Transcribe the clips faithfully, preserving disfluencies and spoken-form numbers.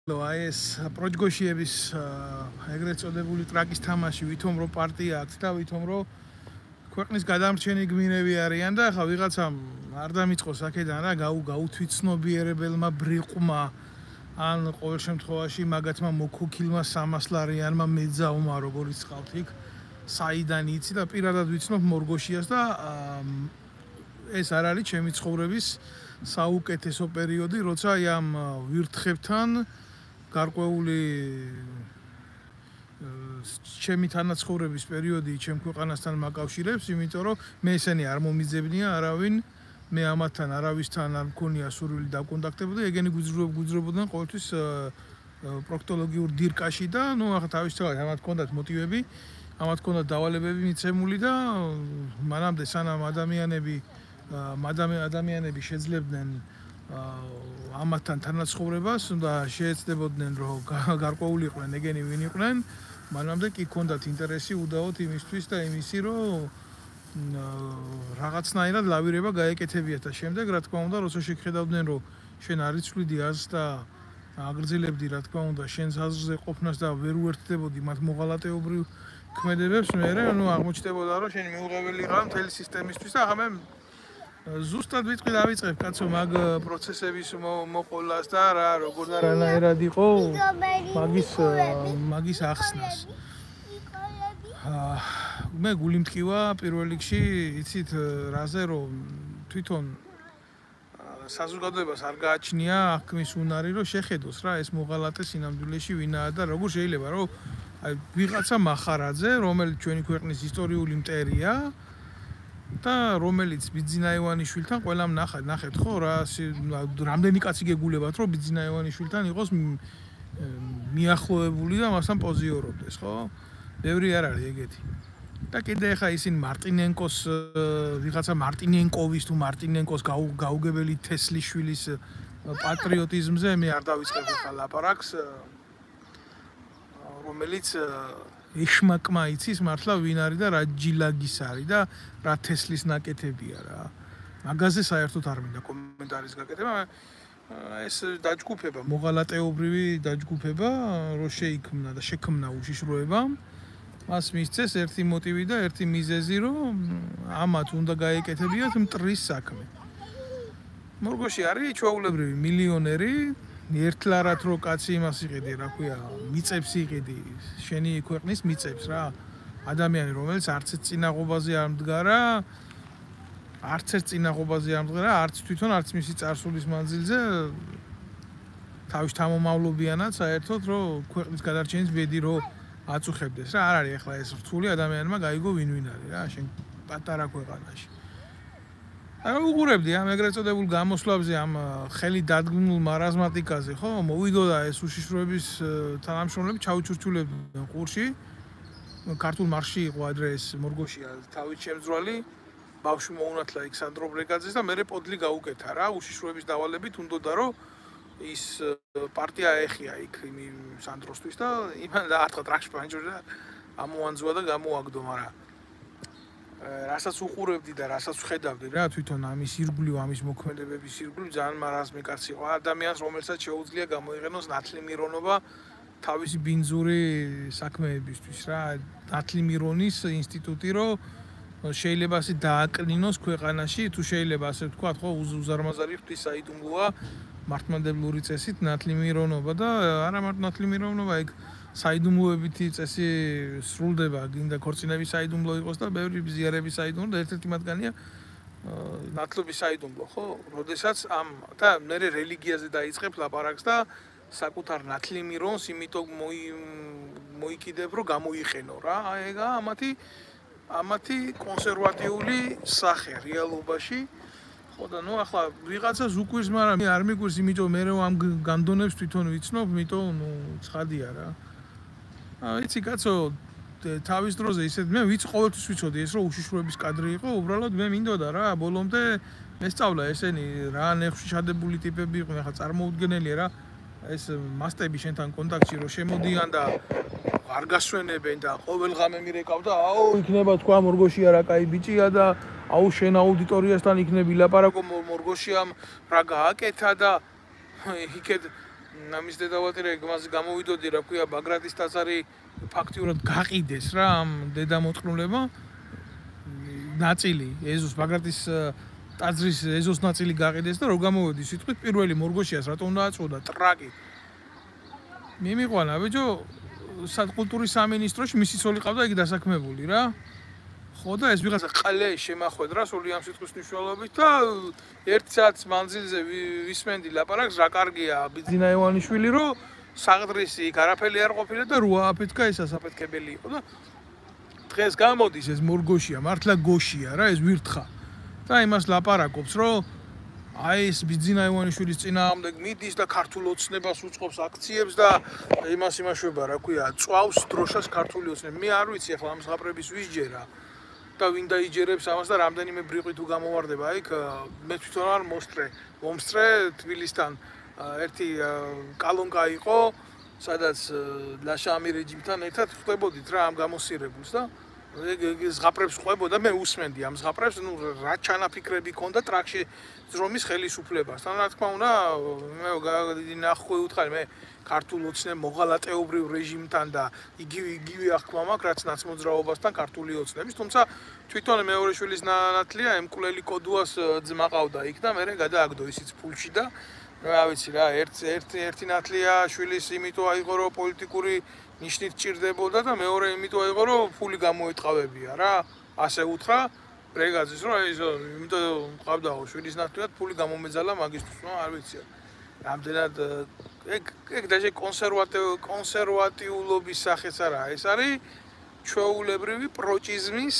აი ეს პროჯგოშიების ეგრეთ წოდებული ტრაკის თამაში ვითომ რო პარტია აქვს და ვითომ რო ქვეყნის გადამრჩენი გმირები არიან და ახლა ვიღაცამ არ დამიწყოს აქედან რა გაუთვიცნობიერებელმა ბრიყმა ან ყოველ შემთხვევაში მაგათმა მოქოქილმა სამას ლარიანმა მეძავმა როგორიც ხავთ იქ საიდან იცი და პირადად ვიცნობ მორგოშიას და ეს არ არის ჩემი ცხოვრების საუკეთესო პერიოდი როცა აი ამ ვირთხებთან გარკვეული ჩემი თანაცხოვრების პერიოდი ჩემ ქვეყანასთან მაკავშირებს, იმიტომ რომ მე ესენი არ მომიძებნია არავინ, მე ამათთან არავისთან არ მქონია სურვილი დაკონტაქტებოდი, ეგენი გვიძრებოდნენ ყოველთვის პროქტოლოგიურ დირკაში და ნუ ახლა თავისთავად ამათ ჰქონდათ მოტივები, ამათ ჰქონდათ დავალებები მიცემული და მანამდე სანამ ადამიანები ადამიანები შეძლებდნენ ამათთან თანაცხოვრებას და შეეცდებოდნენ რომ გარკვეულიყვნენ ეგენი ვინ იყვნენ მანამდე კი ჰქონდათ ინტერესი უდაოდ იმისთვის და იმისი რომ რაღაცნაირად ლავირება გაეკეთებიათ და შემდეგ რა თქმა უნდა როცა შეგხედავდნენ რომ შენ არ იცვლიდი აზრს და აგრძელებდი რა თქმა უნდა შენს აზრზე ყოფნას და ვერ უერთდებოდი მათ მოღალატეობრივ ქმედებებს მე ნუ აღმოჩნდებოდა რომ შენი მიუღებელი ხარ მთელი სისტემისთვის და ახლა მე ზუსტად ვიტყვი დავიწყებ კაცო მაგ პროცესების მოყოლას და რა როგორ და რანაირად იყო მაგის მაგის ახსნას. მე გული მტკივა პირველ რიგში იცით რაზე რომ თვითონ საზოგადოებას არ გააჩნია აღქმის უნარი რომ შეხედოს რა ეს მოღალატე სინამდვილეში ვინაა და როგორ შეიძლება რომ აი ვიღაცა მახარაძე რომელიც ჩვენი ქვეყნის ისტორიული მტერია და რომელიც ბიძინა ივანიშვილთან ყველამ ნახეთ ნახეთ ხო რა რამდენი კაცი გეგულებათ რომ ბიძინა ივანიშვილთან იყოს მიახლოებული და მასთან პოზიორობდეს ხო ბევრი არ არის ეგეთი და კიდე ახლა ისინი მარტინენკოს ვიღაცა მარტინენკოვის თუ მარტინენკოს გაუგებელი თესლიშვილის პატრიოტიზმზე მე არ დავიწყებ ახლა ლაპარაკს რომელიც ეშმაკმა იცის მართლა ვინ არის და რა ჯილაგის არის და რა თესლის ნაკეთებია რა. მაგაზე საერთოდ არ მინდა კომენტარის გაკეთება. ეს დაჯგუფება, მოღალატეობრივი დაჯგუფება, რო შეიქმნა და შექმნა უშიშროება. მას მისცეს ერთი მოტივი და ერთი მიზეზი, რომ ამათ უნდა გაეკეთებიათ მტრის საქმე. მორგოში არის ჩვეულებრივი მილიონერი ერთლარად რო კაცი იმას იყიდი, რა ქვია, მიწებს იყიდი, შენი ქვეყნის მიწებს რა. ადამიანი რომელიც არც ერთ წინაღობაზე არ მდგარა, არც ერთ წინაღობაზე არ მდგარა, არც თვითონ არც მისი წარსულის მანძილზე თავის თამომავლობიანად საერთოდ რომ ქვეყნის გადარჩენის ბედი რო აწუხებდეს რა. არ არის ახლა ეს რთული ადამიანმა გაიგო ვინ ვინ არის რა, შენ პატარა ქვეყანაში. არა უყურებდი ამ ეგრეთ წოდებულ გამოსვლებზე ამ ხელი დადგმულ მარაზმატიკაზე ხო მოვიდოდა ეს უშიშროების თანამშრომლები ჩაუჩურჩულებდნენ ყურში ქართულ მარშში იყო ადრეს მორგოშია თავის შემძვრალი ბავშვი მოუნათლა იქ სანდრო ბრეგაძეს და მერე პოდლი გაუკეთა რა უშიშროების დავალებით უნდოდა რომ ის პარტია ეხია იქ იმ სანდროსთვის და იმან დაარტყა ტრაქში პანჯური და ამოანძვა და გამოაგდო მაგრამ რასაც უყურებდი და რასაც ვხედავდი რა თვითონ ამის ირგვლივ ამის მოქმედებების ირგვლივ ძალიან მარაზმი კაცი იყო ადამიანს რომელსაც შეუძლია გამოიყენოს ნათლი მირონობა თავისი ბინძური საქმეებისთვის რა ნათლი მირონის ინსტიტუტი რომ შეიძლება ასე დააკნინოს ქვეყანაში თუ შეიძლება ასე ვთქვა ხო უზარმაზარი ღვთისაიდუმლოა მართლმადებლური წესით ნათლი მირონობა და არა მარტო ნათლი მირონობა ეგ საიდუმლოებითი წესი სრულდება, გინდა ქორწინების საიდუმლო იყოს და ბევრი ბზიარების საიდუმლო და ერთ-ერთი მათგანია ნათლობის საიდუმლო, ხო? როდესაც ამ და მე რელიგიაზე დაიწყებ ლაპარაკს და საკუთარ ნათლი მირონს იმიტომ მოიკიდებ, რომ გამოიყენო რა. ეგ ამათი ამათი კონსერვატიული სახე რეალობაში. ხო და ნუ ახლა ვიღაცას უკვირს, მაგრამ არ მიკვირს, იმიტომ მე რომ ამ განდონებს თვითონ ვიცნობ, იმიტომ ნუ ცხადია რა. იცი კაცო თავის დროზე ისეთ მე ვიცი ყოველთვის ვიცოდი ეს რომ უშიშროების კადრი იყო უბრალოდ მე მინდოდა რა ბოლომდე მესწავლა ესენი რა ნეხში ჩადებული ტიპები იყვნენ ახლა წარმოუდგენელია რა ეს მასტები შენთან კონტაქტში რომ შემოდიან და არ გასვენებენ და ყოველღამე მირეკავ და აუ იქნება თქვა მორგოშია რა კაი ბიჭია და აუ შენ აუდიტორიასთან იქნები ლაპარაკო მორგოშიამ რა გააკეთა და იქეთ ამის დედავატირე მას გამოვიდოდი რა ქვია ბაგრატის ტაძარი ფაქტიურად გაყიდეს რა ამ დედამოწყნულებმა ნაწილი ეზოს ბაგრატის ტაძრის ეზოს ნაწილი გაყიდეს და რო გამოვედი სიტყვით პირველი მორგოშიას რატომ დააწოდა ტრაკი მიმიყვანა ბიჭო საკულტურის სამინისტროში მისი ცოლი ყავდა იგი დასაქმებული რა ხო და ეს ვიღაცა ყალე შემახვედრა სული ამ სიტყვის მნიშვნელობით და ერთ საათის მანძილზე ვისმენდი ლაპარაკს რა კარგია ბიძინა ივანიშვილი რომ საღდრისი იქ არაფერი არ ყოფილა და რვა აფეთქა ეს ასაფეთქებელი იყო და დღეს გამოდის ეს მორგოშია მართლა გოშია რა ეს ვირთხა და იმას ლაპარაკობს რომ აი ეს ბიძინა ივანიშვილის წინააღმდეგ მიდის და ქართულ ოცნებას უწყობს აქციებს და იმას იმაშვება რა ქვია წვავს დროშას ქართული ოცნება მე არ ვიცი ახლა ამ ზღაპრების ვისჯერა და ვინ დაიჯერებს ამას და რამდენიმე ბრიყვი თუ გამოვარდება იქ მე თვითონ არ მოსწრე მომსწრე თბილისთან ერთი კალონკა იყო სადაც ლაშა ამირეჯიბთან ერთად ხვდებოდით რა ამ გამოსირებულს და ზღაპრებს ხვებოდა მე უსმენდი ამ ზღაპრებს ნუ რა ჩანაფიქრები ქონდა ტრაქში ძრომის ხელისუფლებასთან რა თქმა უნდა მე ნახვე უთხარი მე ქართულ ოცნებ მოღალატეობრივ რეჟიმთან და იგივე იგივე აღქმა მაქვს რაც ნაცმოძრაობასთან ქართული ოცნების თუმცა თვითონ მეორე შვილის ნათლია ემკვლელი კოდუას ძმა ყავდა იქ და მე გადააგდო ისიც ფულში და რა ვიცი რა ერთ ერთ ერთი ნათლია შვილის იმიტომ აიღო რომ პოლიტიკური ნიშნით ჭირდებოდა და მეორე იმიტომ აიღო რომ ფული გამოეტყავებია რა ასე უთხრა ბრეგაძის რომ ის იმიტომ ყავდაო შვილის ნათლიად ფული გამომეძალა მაგისთვის ნუ არ ვიცი რამდენად ეგ ეგ დაჟე კონსერვატივ კონსერვატიულობის სახეც არა ეს არის ჩვეულებრივი პროჭიზმის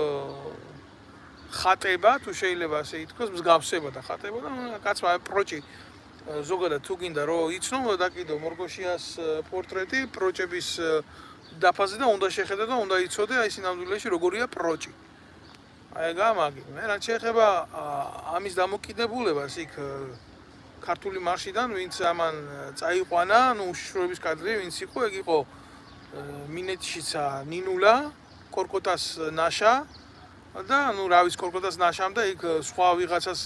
ხატება თუ შეიძლება ასე ითქვას მსგავსება და ხატება და კაცმა პროჭი ზოგადად თუ გინდა რომ იცნო და კიდო მორგოშიას პორტრეტი პროჭების დაფაზე და უნდა შეხედა და უნდა იცოდე აი სინამდვილეში როგორია პროჭი აი გამაგი მე რაც შეეხება ამის დამოკიდებულებას იქ ქართული მარშიდან ვინც ამან წაიყვანა ნუ უშიშროების კადრი ვინც იყო ეგ იყო მინეთშიცა ნინულა კორკოტას ნაშა და ნუ რა ვიცი კორკოტას ნაშამ და იქ სხვა ვიღაცას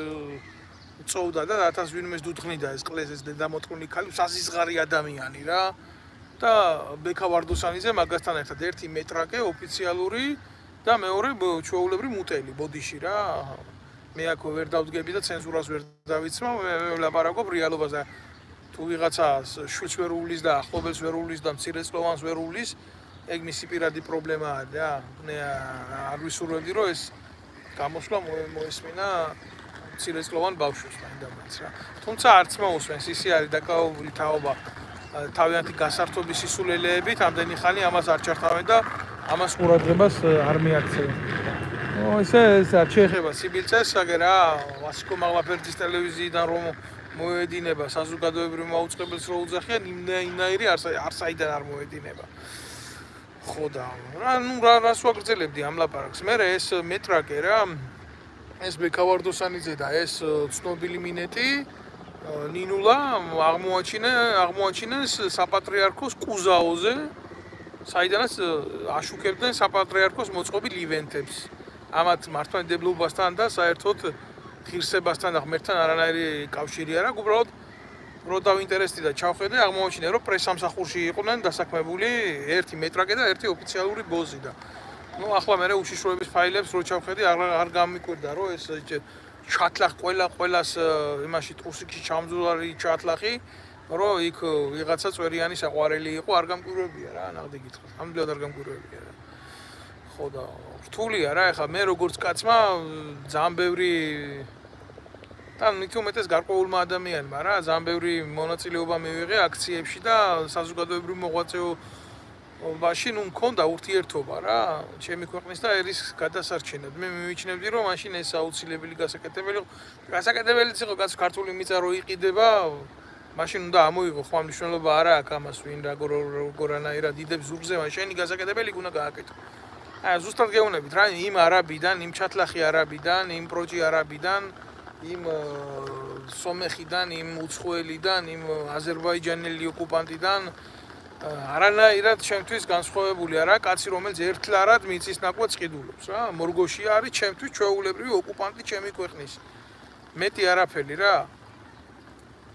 წოვდა და ათას ვინმეს დუთხნიდა ეს ყლეს ეს დედამოწყნული ქალი საზიზღარი ადამიანი რა და ბექა ვარდოსანიძე მაგასთან ერთად ერთი მეტრაკე ოფიციალური და მეორე ჩვეულებრივი მუტელი ბოდიში რა მე აქ ვერ დავდგები და ცენზურას ვერ დავიცმა მე ვლაპარაკობ რეალობაზე თუ ვიღაცას შვილს ვერ უვლის და ახლობელს ვერ უვლის და მცირეწლოვანს ვერ უვლის ეგ მისი პირადი პრობლემაა და მე არ ვისურვებდი რომ ეს გამოსვლა მოესმინა მცირეწლოვან ბავშვს მაინდამაც რა თუმცა არც მოусვენს ისი არის დაკავებული თაობა თავიანთი გასართობის სისულელეებით ამდენი ხანი ამას არ ჩართავენ და ამას ყურადღებას არ მიაქცევენ ო ესე ეს არ შეეხება სიბილწეს აგე რა ვასიკო მაღლაფერდის ტელევიზიიდან რომ მოედინება საზოგადოებრივ მაუწყებელს რო უძახიან იმნაირი არ საიდან არ მოედინება ხო და რა ნუ რას ვაგრძელებდი ამ ლაპარაკს მე ეს მეტრაკე რა ეს ბექა ვარდოსანიძე და ეს ცნობილი მინეტი ნინულა აღმოაჩინა აღმოაჩინეს საპატრიარქოს კუზაოზე საიდანაც აშუქებდნენ საპატრიარქოს მოწყობილ ივენთებს ამათ მართლმადიდებლობასთან და საერთოდ ღირსებასთან და ღმერთთან არანაირი კავშირი არ აქვს უბრალოდ რო დავინტერესდი და ჩავხედე აღმოაჩინე რომ პრესამსახურში იყვნენ დასაქმებული ერთი მეტრაკე და ერთი ოფიციალური ბოზი და ну ახლა მე უშიშროების ფაილებს რო ჩავხედე არ არ გამიკვირდა რომ ეს ჩათლახ ყველა ყველას იმაში ტყუსიკში ჩამძულარი ჩათლახი რომ იქ ვიღაცა წვერიანი საყვარელი იყო არ გამკვირვებია რა ნახდი გითხრათ ამდენად არ გამკვირვებია რა ხო და რთულია რა ეხლა მე როგორც კაცმა ძალიან ბევრი და მით უმეტეს გარკვეულმა ადამიანმა რა ძალიან ბევრი მონაწილეობა მივიღე აქციებში და საზოგადოებრივ მოღვაწეობაში ნუ მქონდა ურთიერთობა რა ჩემი ქვეყნის და ერის გადასარჩენად მე მივიჩნევდი რომ მაშინ ეს აუცილებელი გასაკეთებელი გასაკეთებელიც იყო კაც ქართული მიწა რო იყიდება მაშინ უნდა ამოიღო ხმა მნიშვნელობა არა აქვს ამას ვინ როგორანაირად იდებს ზურგზე შენი გასაკეთებელი უნდა გააკეთო აი ზუსტად გეუბნებით რა იმ არაბიდან იმ ჩათლახი არაბიდან იმ პროჭი არაბიდან იმ სომეხიდან იმ უცხოელიდან იმ აზერბაიჯანელი ოკუპანტიდან არანაირად ჩემთვის განსხვავებული არა კაცი რომელიც ერთლარად მიწის ნაკვეთს ყიდულობს რა მორგოშია არის ჩემთვის ჩვეულებრივი ოკუპანტი ჩემი ქვეყნის მეტი არაფერი რა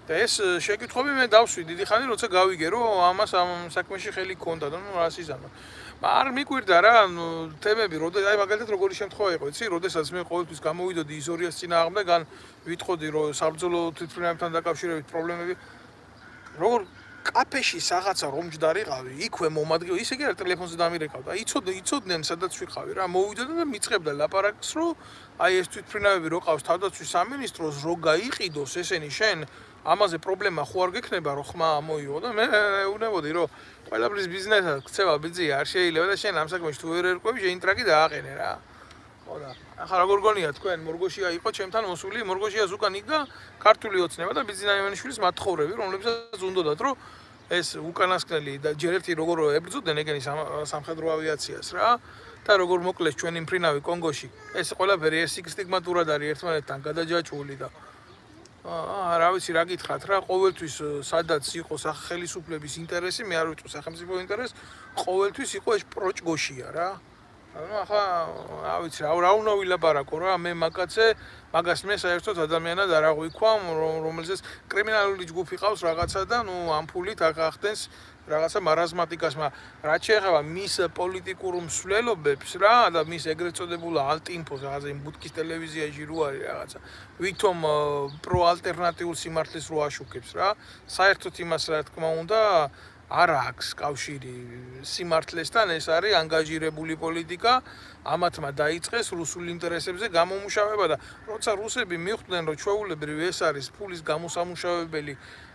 და ეს შეკითხვები მე დავსვი დიდი ხანი როცა გავიგე რომ ამას ამ საქმეში ხელი გქონდა და ნუ რას იზამო. არ მიკვირდა რა თემები, როდეს აი მაგალითად როგორი შემთხვევა იყო, იცი, როდესაც მე ყოველთვის გამოვიდოდი ისორიას წინააღმდეგ, ან ვიტყოდი რომ საბრძოლო თვითმფრინავებთან დაკავშირებით პრობლემები როგორ კაფეში რაღაცა რომ ჯდარიყავი, იქვე მომადგე, ისე კი არ ტელეფონზე დამირეკავდა. იცოდე, იცოდნენ სადაც ვიყავი რა, მოვიდოდა და მიწყებდა ლაპარაკს, რომ აი ეს თვითმფრინავები რო ყავს თავდაცვის სამინისტროს, რო გაიყიდოს ესენი შენ, ამაზე პრობლემა ხო არ გექნება, რომ ხმა მოიო და მე ეუბნებოდი, რომ ყველაფრის ბიზნესად ქცევა ბიძი არ შეიძლება და შენ ამ საქმეში თუ ვერ ერკვევი, შენ ტრაკი დააყენე რა. ხო და ახლა როგორ გონია თქვენ მორგოშია იყო ჩემთან მოსული, მორგოშიას უკან იქა ქართული ოცნება და ბიძინა ივანიშვილის მათხოვრები, რომლებსაც უნდათ რომ ეს უკანასკნელი და ჯერ ერთი როგორ ებრძოდნენ ეგენი სამხედრო ავიაციას რა და როგორ მოკლეს ჩვენი მფრინავი კონგოში. ეს ყველაფერი ეს სიგმატურად არის ერთმანეთთან გადაჯაჭვული და აა რა ვიცი რა გითხრათ რა ყოველთვის სადაც იყო სახელმწიფოების ინტერესი, მე არ ვიტყვი სახელმწიფო ინტერესს, ყოველთვის იყო ეს პროჭგოშია რა. ანუ ახლა რა ვიცი რა რა უნდა ვილაპარაკო რა მე მაგაცე მაგას მე საერთოდ ადამიანად არ აღვიქვამ რომელზეც კრიმინალური ჯგუფი ყავს რაღაცა და ნუ ამ ფულით ახახდენს რაღაცა მარაზმატიკას რაც შეეხება მის პოლიტიკურ მსვლელობებს რა და მის ეგრეთ წოდებულ ალტინფოს რაღაცა იმ ბუდკის ტელევიზიაში რო არის რაღაცა ვითომ პროალტერნატიულ სიმართლეს რო აშუქებს რა საერთოდ იმას რა თქმა უნდა არ აქვს კავშირი სიმართლესთან ეს არის ანგაჟირებული პოლიტიკა ამათმა დაიწყეს რუსულ ინტერესებზე გამომუშავება და როცა რუსები მიხვდნენ რომ ჩვეულებრივ ეს არის ფულის გამოსამუშავებელი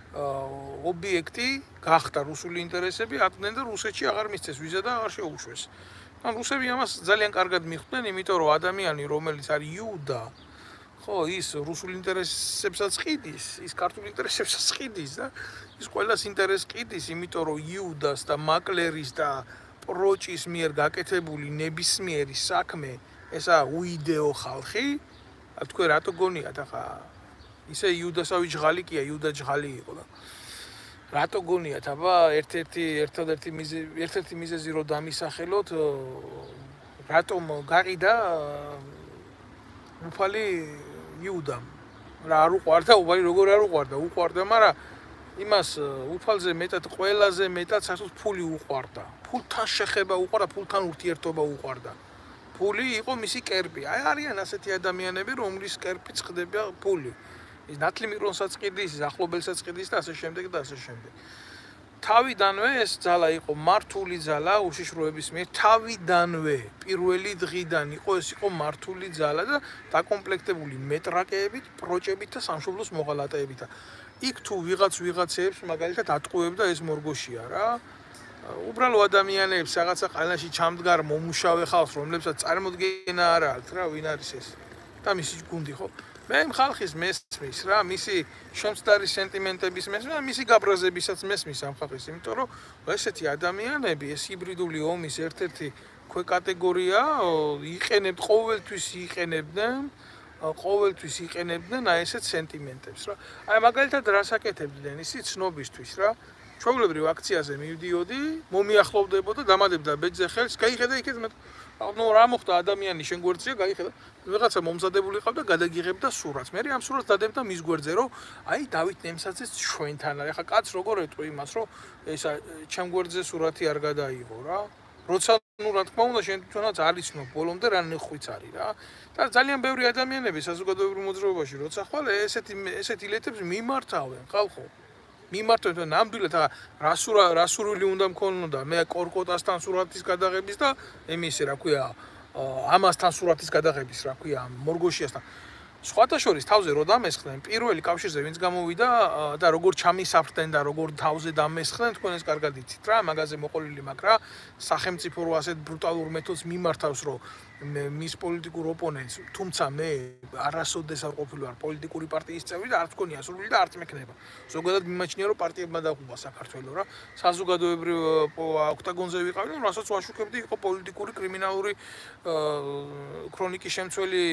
ობიექტი გახდა რუსული ინტერესები აკდნენ და რუსეთში აღარ მისცეს ვიზა და აღარ შეუშვეს ან რუსები ამას ძალიან კარგად მიხვდნენ იმიტომ რომ ადამიანი რომელიც არის იუდა ხო ის რუსულ ინტერესებსაც ყიდის ის ქართულ ინტერესებსაც ყიდის და ის ყველას ინტერესს ყიდის იმიტომ რომ იუდას და მაკლერის და პროჭის მიერ გაკეთებული ნებისმიერი საქმე ესა უიდეო ხალხი თქვენ რატო გონიათ ახლა ისე იუდასავი ჯღალი კია იუდა ჯღალი იყო და რატო გონიათ აბა ერთ-ერთი ერთადერთი მიზეზი ერთ-ერთი მიზეზი რომ დამისახელოთ რატომ გაყიდა უფალი იუდამ რა არ უყვარდა უფალი როგორ არ უყვარდა უყვარდა მაგრამ იმას უფალზე მეტად ყველაზე მეტად საერთოდ ფული უყვარდა ფულთან შეხება უყვარდა ფულთან ურთიერთობა უყვარდა ფული იყო მისი კერპი აი არიან ასეთი ადამიანები რომლის კერპიც ხდება ფული ის ნათლი მირონსაც ყიდის ის ახლობელსაც ყიდის და ასე შემდეგ და ასე შემდეგ თავიდანვე ეს ძალა იყო მართული ძალა უშიშროების მიერ თავიდანვე პირველი დღიდან იყო ეს იყო მართული ძალა და დაკომპლექტებული მეტრაკეებით, პროჭებით და სამშობლოს მოღალატეებით. იქ თუ ვიღაც ვიღაცებს მაგალითად ატყუებდა ეს მორგოშია რა. უბრალო ადამიანებს რაღაცა ყალაში ჩამდგარ მომუშავე ხალხს, რომლებსაც წარმოდგენა არ აქვს რა, ვინ არის ეს? და მისი გუნდი ხო? მე ხალხის მესმის რა, მისი შემცდარი სენტიმენტების მესმის, მისი გაბრაზებისაც მესმის ამ ხალხის, იმიტომ რომ ესეთი ადამიანები, ეს ჰიბრიდული ომის ერთ-ერთი ქვეკატეგორია, იყენებ ყოველთვის იყენებდნენ, ყოველთვის იყენებდნენ აი ესეთ სენტიმენტებს რა. აი მაგალითად რას აკეთებდნენ ისი ცნობისთვის რა. ჩვეულებრივ აქციაზე მივდიოდი, მომიახლოვდებოდა, დამადებდა ბეჭზე ხელს, გაიხედა იქეთ მე ნუ რა მოხდა ადამიანი შენ გვერდზეა გაიხედა ვიღაცა მომზადებული ყავდა გადაგიღებდა სურათს მე ამ სურათს დადებდა მის გვერდზე რომ აი დავით ნემსაძეც ჩვენთან არის ხა კაც როგორ ეტყვი იმას რომ ეს ჩემ გვერდზე სურათი არ გადაიღო რა როცა ნუ რა თქმა უნდა შენ თვითონაც არის ნუ ბოლომდე რა ნეხვიც არის რა და ძალიან ბევრი ადამიანები საზოგადოებრივ მოძრაობაში როცა ხვალ ესეთი ესეთი ლეთებს მიმართავენ ხალხო მიმართავენ ნამდვილად რასურა რასურვილი უნდა მქონოდა მე კორკოტასთან სურათის გადაღების და იმისი რა ქვია ამასთან სურათის გადაღების რა ქვია მორგოშიასთან სხვათა შორის თავზე რო დამესხდნენ პირველი კავშირზე ვინც გამოვიდა და როგორ ჩამისაფრდნენ და როგორ თავზე დამესხდნენ თქვენ ეს კარგად იცით რა მაგაზე მოყოლილი მაგ რა სახელმწიფო რო ასეთ ბრუტალურ მეთოდს მიმართავს რომ მის პოლიტიკურ ოპონენტს თუმცა მე არასოდეს არ ყოფილი ვარ პოლიტიკური პარტიის წევრი და არც მქონია სურვილი და არც მექნება ზოგადად მიმაჩნია რომ პარტიებმა დაღუპა საქართველოს რა საზოგადოებრივ ოქტაგონზე ვიყავი და რასაც ვაშუქებდი იყო პოლიტიკური კრიმინალური ქრონიკის შემცველი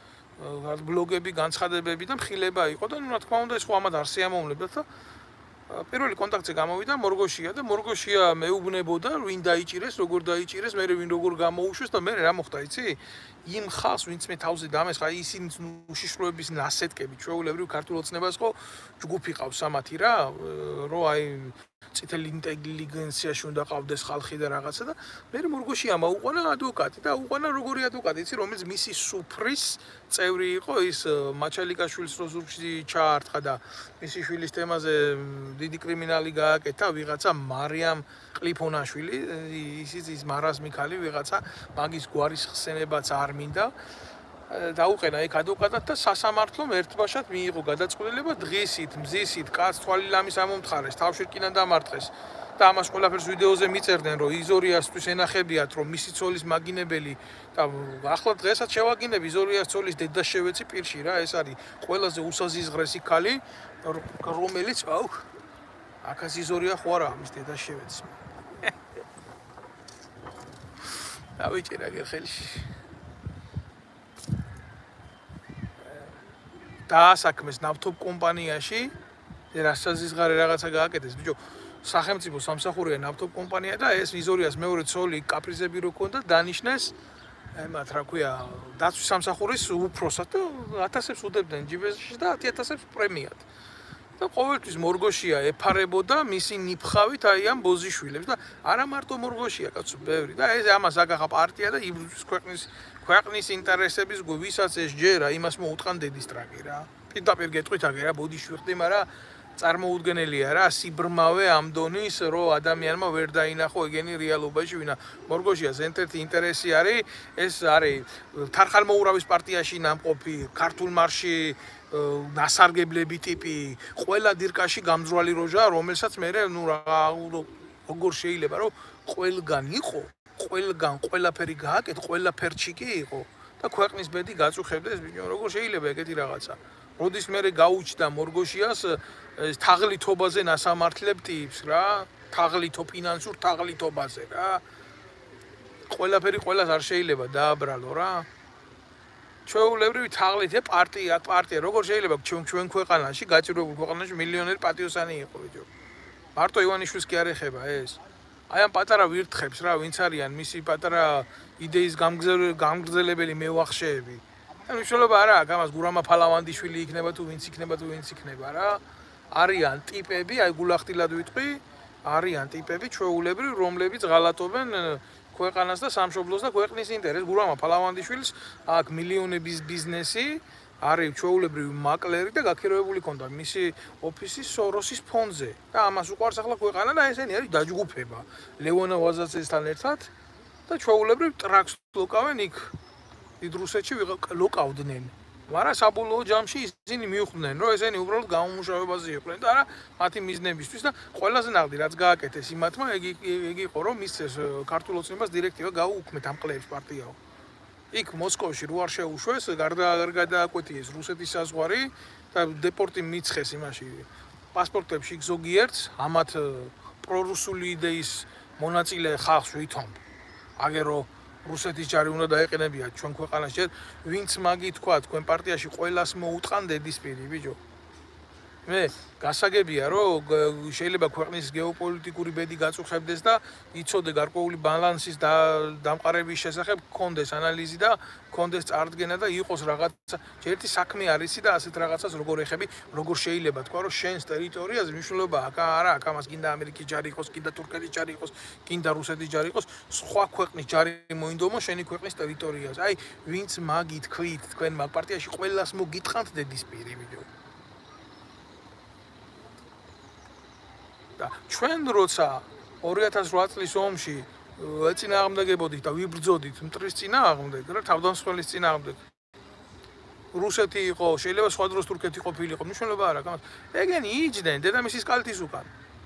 ბლოგები, განცხადებები და მხილება იყო და რა თქმა უნდა ეს ხო ამად არ შეამოვნებდა და პირველი კონტაქტზე გამოვიდა მორგოშია და მორგოშია მეუბნებოდა ვინ დაიჭირეს, როგორ დაიჭირეს, მე ვინ როგორ გამოუშვეს და მე რა მოხდა, იცი? იმ ხალხს ვინც მე თავზე დამესხა, ისინი უშიშროების ნასეტკები, ჩვეულებრივ ქართულ ოცნებას ხო ჯგუფი ყავს სამათი რა, რო აი წითელი ინტელიგენციაში უნდა ყავდეს ხალხი და რაღაცა და მე მორგოშია მოუყვანა ადვოკატი და უყვანა როგორი ადვოკატი, იცი, რომელიც მისი სუფრის წევრი იყო, ის მაჩალიკაშვილის რო ზურგში ჩაარტყა და მისი შვილის თემაზე დიდი კრიმინალი გააკეთა ვიღაცა მარიამ ყლიფონაშვილი, ისიც ის მარას მიქალი ვიღაცა მაგის გვარის ხსენებაც არ მინდა დაუყენა იქ ადვოკატად და სასამართლომ ერთბაშად მიიღო გადაწყვეტილება დღისით, მზისით, კაც თვალი ლამის ამომთხარეს, თავშეკინა დამარტყეს და ამას ყველაფერს ვიდეოზე მიწერდნენ, რომ იზორიასთვის ენახებიათ, რომ მისი ცოლის მაგინებელი და ახლა დღესაც შევაგინებ იზორიას ცოლის დედა შევეცი პირში რა, ეს არის ყველაზე უსაზიზღრესი ქალი, რომელიც აუ აქაც იზორია ხო არა ამის დედა შევეცი. დავიჭირა გეხელში. დაასაქმეს ნავთობ კომპანიაში, რასაზიზღარე რაღაცა გააკეთეს, ბიჭო, სახელმწიფო სამსახურია ნავთობ კომპანია და ეს იზორიას მეორე ცოლი კაპრიზები რო ქონდა, დანიშნეს ემათ რა ქვია, დაცვის სამსახურის უფროსად და ათასებს უდებდნენ ჯიბეში და ათი ათასებს პრემიად. და ყოველთვის მორგოშია ეფარებოდა მისი ნიფხავით აი ამ ბოზიშვილებს და არა მარტო მორგოშია, კაცო, ბევრი და ეს ამას აკახა პარტია და იბრძვის ქვეყნის ქვეყნის ინტერესების ვისაც ეს ჯერა, იმას მოუტყან დედის ტრაკი რა. პირდაპირ გეტყვით აგე რა, ბოდიში ვიხდი, მაგრამ წარმოუდგენელია რა, სიბრმავე ამ დონის, რომ ადამიანმა ვერ დაინახო ეგენი რეალობაში, ვინა მორგოშიას ერთ-ერთი ინტერესი არის, ეს არის თარხალმოურავის პარტიაში ნამყოფი, ქართულ მარში ნასარგებლები ტიპი, ყველა დირკაში გამძვალი როჟა, რომელსაც მე ნუ როგორ შეიძლება რომ ყველგან იყო, ყველგან ყველაფერი გააკეთ, ყველაფერში კი იყო და ქვეყნის ბედი გაწუხებდეს, ბიჭო, როგორ შეიძლება ეგეთი რაღაცა. როდის მე გაუჩნდა მორგოშიას თაღლითობაზე ნასამართლებ ტიპს რა, თაღლითო ფინანსურ თაღლითობაზე რა. ყველაფერი ყველას არ შეიძლება დააბრალო რა. ჩვეულებრივი თაღლითე პარტია, პარტია, როგორ შეიძლება ჩვენ ჩვენ ქვეყანაში, გაჭირვებულ ქვეყანაში მილიონერი პატიოსანი იყო, ბიჭო. მარტო ივანიშვილს კი არ ეხება ეს. აი ამ პატარა ვირთხებს რა, ვინც არიან მისი პატარა იდეის გამგრძელებელი მევახშეები. და მნიშვნელობა არა აქვს, ამას გურამა ფალავანდიშვილი იქნება თუ ვინც იქნება თუ ვინც იქნება რა. არიან ტიპები, აი გულახდილად ვიტყვი, არიან ტიპები ჩვეულებრივი, რომლებიც ღალატობენ ქვეყანას და სამშობლოს და ქვეყნის ინტერესს. გურამა ფალავანდიშვილის აქ მილიონების ბიზნესი არის ჩვეულებრივი მაკლერი და გაქირავებული ქონდა მისი ოფისი სოროსის ფონდზე და ამას უყვარს ახლა ქვეყანა და ესენი არის დაჯგუფება ლევონა ვაზაცესთან ერთად და ჩვეულებრივ ტრაქს ლოკავენ იქ დიდ რუსეთში ლოკავდნენ. მაგრამ საბოლოო ჯამში ისინი მიუხვდნენ, რომ ესენი უბრალოდ გამომუშავებაზე იყვნენ და არა მათი მიზნებისთვის და ყველაზე ნაღდი რაც გააკეთეს იმათმა, ეგ ეგ იყო რომ მისცეს ქართულ ოცნებას დირექტივა გაუუქმეთ ამ კლეებს პარტიაო. იქ მოსკოვში რო არ შეუშვეს, გარდა არ გადააკვეთიეს რუსეთის საზღვარი და დეპორტი მიცხეს იმაში პასპორტებში ზოგიერთს, ამათ პრორუსული იდეის მონაწილე ხალხს ვითომ. აგერო რუსეთის ჯარი უნდა დაეყენებიათ ჩვენ ქვეყანაში, ვინც მაგი თქვა, თქვენ პარტიაში ყველას მოუტყან დედისპირი, ბიჭო. მე გასაგებია, რომ შეიძლება ქვეყნის გეოპოლიტიკური ბედი გაწუხებდეს და იცოდე გარკვეული ბალანსის დამყარების შესახებ კონდეს ანალიზი და კონდეს წარდგენა და იყოს რაღაცა ერთი საქმე არის და ასეთ რაღაცას როგორ ეხები, როგორ შეიძლება თქვა, რომ შენს ტერიტორიაზე მნიშვნელობა აქ არა, აქ ამას გინდა ამერიკის ჯარი იყოს, გინდა თურქეთის ჯარი იყოს, გინდა რუსეთის ჯარი იყოს, სხვა ქვეყნის ჯარი მოინდომო შენი ქვეყნის ტერიტორიაზე. აი, ვინც მაგი თქვით, თქვენ მაგ პარტიაში ყველას მოგიტყანთ დედისპირი, ბიჭო. ჩვენ როცა ორი ათას ოთხ წლის ომში ეწინააღმდეგებოდით და ვიბრძოდით მტრის წინააღმდეგ, რა თავდამსხმელის წინააღმდეგ. რუსეთი იყო, შეიძლება სხვა დროს თურქეთი ყოფილიყო, მნიშვნელობა არ აქვს. ეგენი იჯდნენ დედამისის კალთის უკან.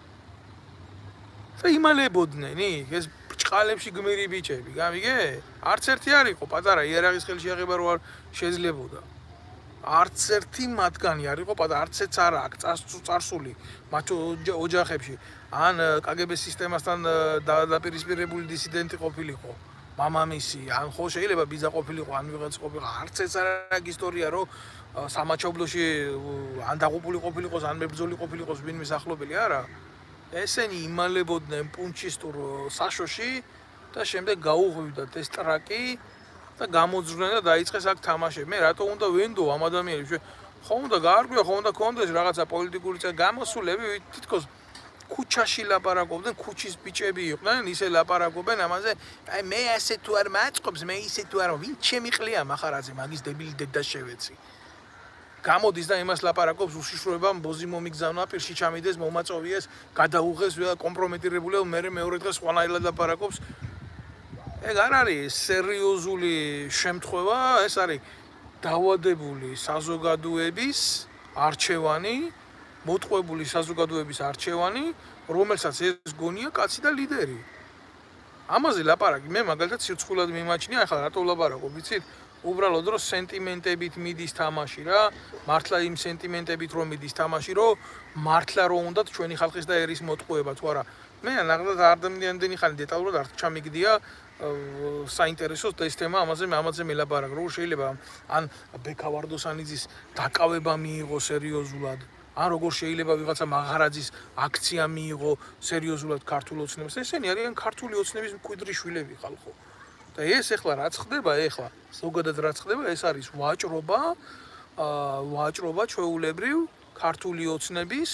და იმალებოდნენ იქ ეს ბრჭყალებში გმირი ბიჭები, გამიგე? არც ერთი არ იყო პატარა იერაღის ხელში აღება რო არ შეძლებოდა. არც ერთი მათგანი არ იყო პატარა, არც ეც არა აქ წარსული მათ ოჯახებში. ან კგბ სისტემასთან დაპირისპირებული დისიდენტი ყოფილიყო. მამამისი, ან ხო შეიძლება ბიძა ყოფილიყო, ან ვიღაც ყოფილიყო, არც ეს არ აქვს ისტორია, რომ სამაჩაბლოში ან დაღუპული ყოფილიყოს, ან მებრძოლი ყოფილიყოს ვინმე სახლობელი, არა. ესენი იმალებოდნენ პუნჩისტურ საშოში და შემდეგ გაუღვივდათ ეს ტრაკი და გამოძვრნენ და დაიწყეს აქ თამაშები. მე რატო უნდა ვენდო ამ ადამიანებს? ხო უნდა გაარკვია, ხო უნდა კონდეს რაღაცა პოლიტიკური წე გამოსულები, თითქოს ქუჩაში ლაპარაკობდნენ, ქუჩის ბიჭები იყვნენ, ისე ლაპარაკობენ ამაზე. აი მე ასე თუ არ მაწყობს, მე ისე თუ არ ვინ შემიყლია მახარაძე, მაგის დებილი დედა შევეცი. გამოდის და იმას ლაპარაკობს უშიშროებამ ბოზი მომიგზავნა, პირში ჩამიდეს, მომაწოვიეს, გადაუღეს, კომპრომეტირებული, მე მეორე დღეს ყველანაირად ლაპარაკობს. ეგ არ არის სერიოზული შემთხვევა, ეს არის დავადებული საზოგადოების არჩევანი, მოტყუებული საზოგადოების არჩევანი, რომელსაც ეს გონია კაცი და ლიდერი. ამაზე ლაპარაკი მე მაგალითად სირცხვილად მიმაჩნია, ახლა რატო ლაპარაკობ, ვიცით? უბრალოდ რომ სენტიმენტებით მიდის თამაში რა, მართლა იმ სენტიმენტებით რომ მიდის თამაში, რომ მართლა რომ უნდათ ჩვენი ხალხის და ერის მოტყუება თუ არა. მე ნახდათ არ დამდენი ხანი დეტალურად არ ჩამიგდია საინტერესო ეს თემა, ამაზე მე ამაზე მელაპარაკ, რომ შეიძლება ან ბექავარდოსანიძის დაკავება მიიღო სერიოზულად, ან როგორ შეიძლება ვიღაცა მაღარაძის აქცია მიიღო სერიოზულად ქართულ ოცნებას. ესენი არიან ქართული ოცნების მკვიდრი შვილები ხალხო. და ეს ეხლა რაც ხდება, ეხლა ზოგადად რაც ხდება, ეს არის ვაჭრობა, აა ვაჭრობა ჩვეულებრივ ქართული ოცნების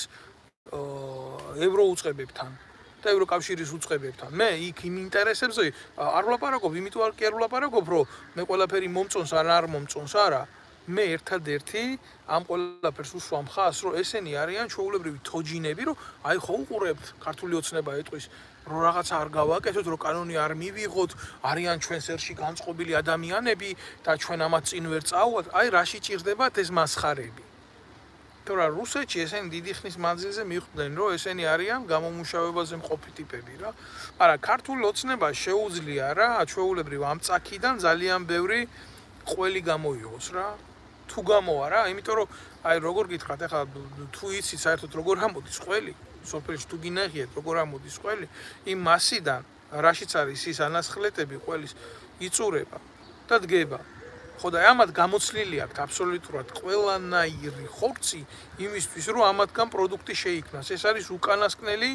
ევროუწყებებთან და ევროკავშირის უწყებებთან. მე იქ იმ ინტერესებზე არ ვლაპარაკობ, იმიტომ არ კი არ ვლაპარაკობ, რომ მე ყველაფერი მომწონს ან არ მომწონს, არა. მე ერთადერთი ამ ყველაფერს უსვამ ხაზს, რომ ესენი არიან ჩვეულებრივი თოჯინები, რომ აი ხო უყურებთ ქართული ოცნება ეტყვის, რომ რაღაცა არ გავაკეთოთ, რომ კანონი არ მივიღოთ, არიან ჩვენს ერში განწყობილი ადამიანები და ჩვენ ამათ წინ ვერ წავვათ, აი რაში ჭირდებათ ეს მასხარები. თორემ რუსეთში ესენი დიდი ხნის მანძილზე მიხვდნენ, რომ ესენი არიან გამომუშავებაზე მყოფი ტიპები რა. არა, ქართული ოცნება შეუძლია რა, ჩვეულებრივ ამ წაქიდან ძალიან ბევრი ყველი გამოიღოს რა. თუ გამოვა რა, იმიტომ რომ აი როგორ გითხრათ, ახლა თუ იცით საერთოდ როგორ ამოდის ყველი, სოფელში თუ გინახიათ როგორ ამოდის ყველი, იმ მასიდან რაშიც არის ის ანასხლეტები ყველის იწურება და დგება. ხო და ამათ გამოცლილი აქვს აბსოლუტურად ყველანაირი ხორცი იმისთვის, რომ ამათგან პროდუქტი შეიქმნას. ეს არის უკანასკნელი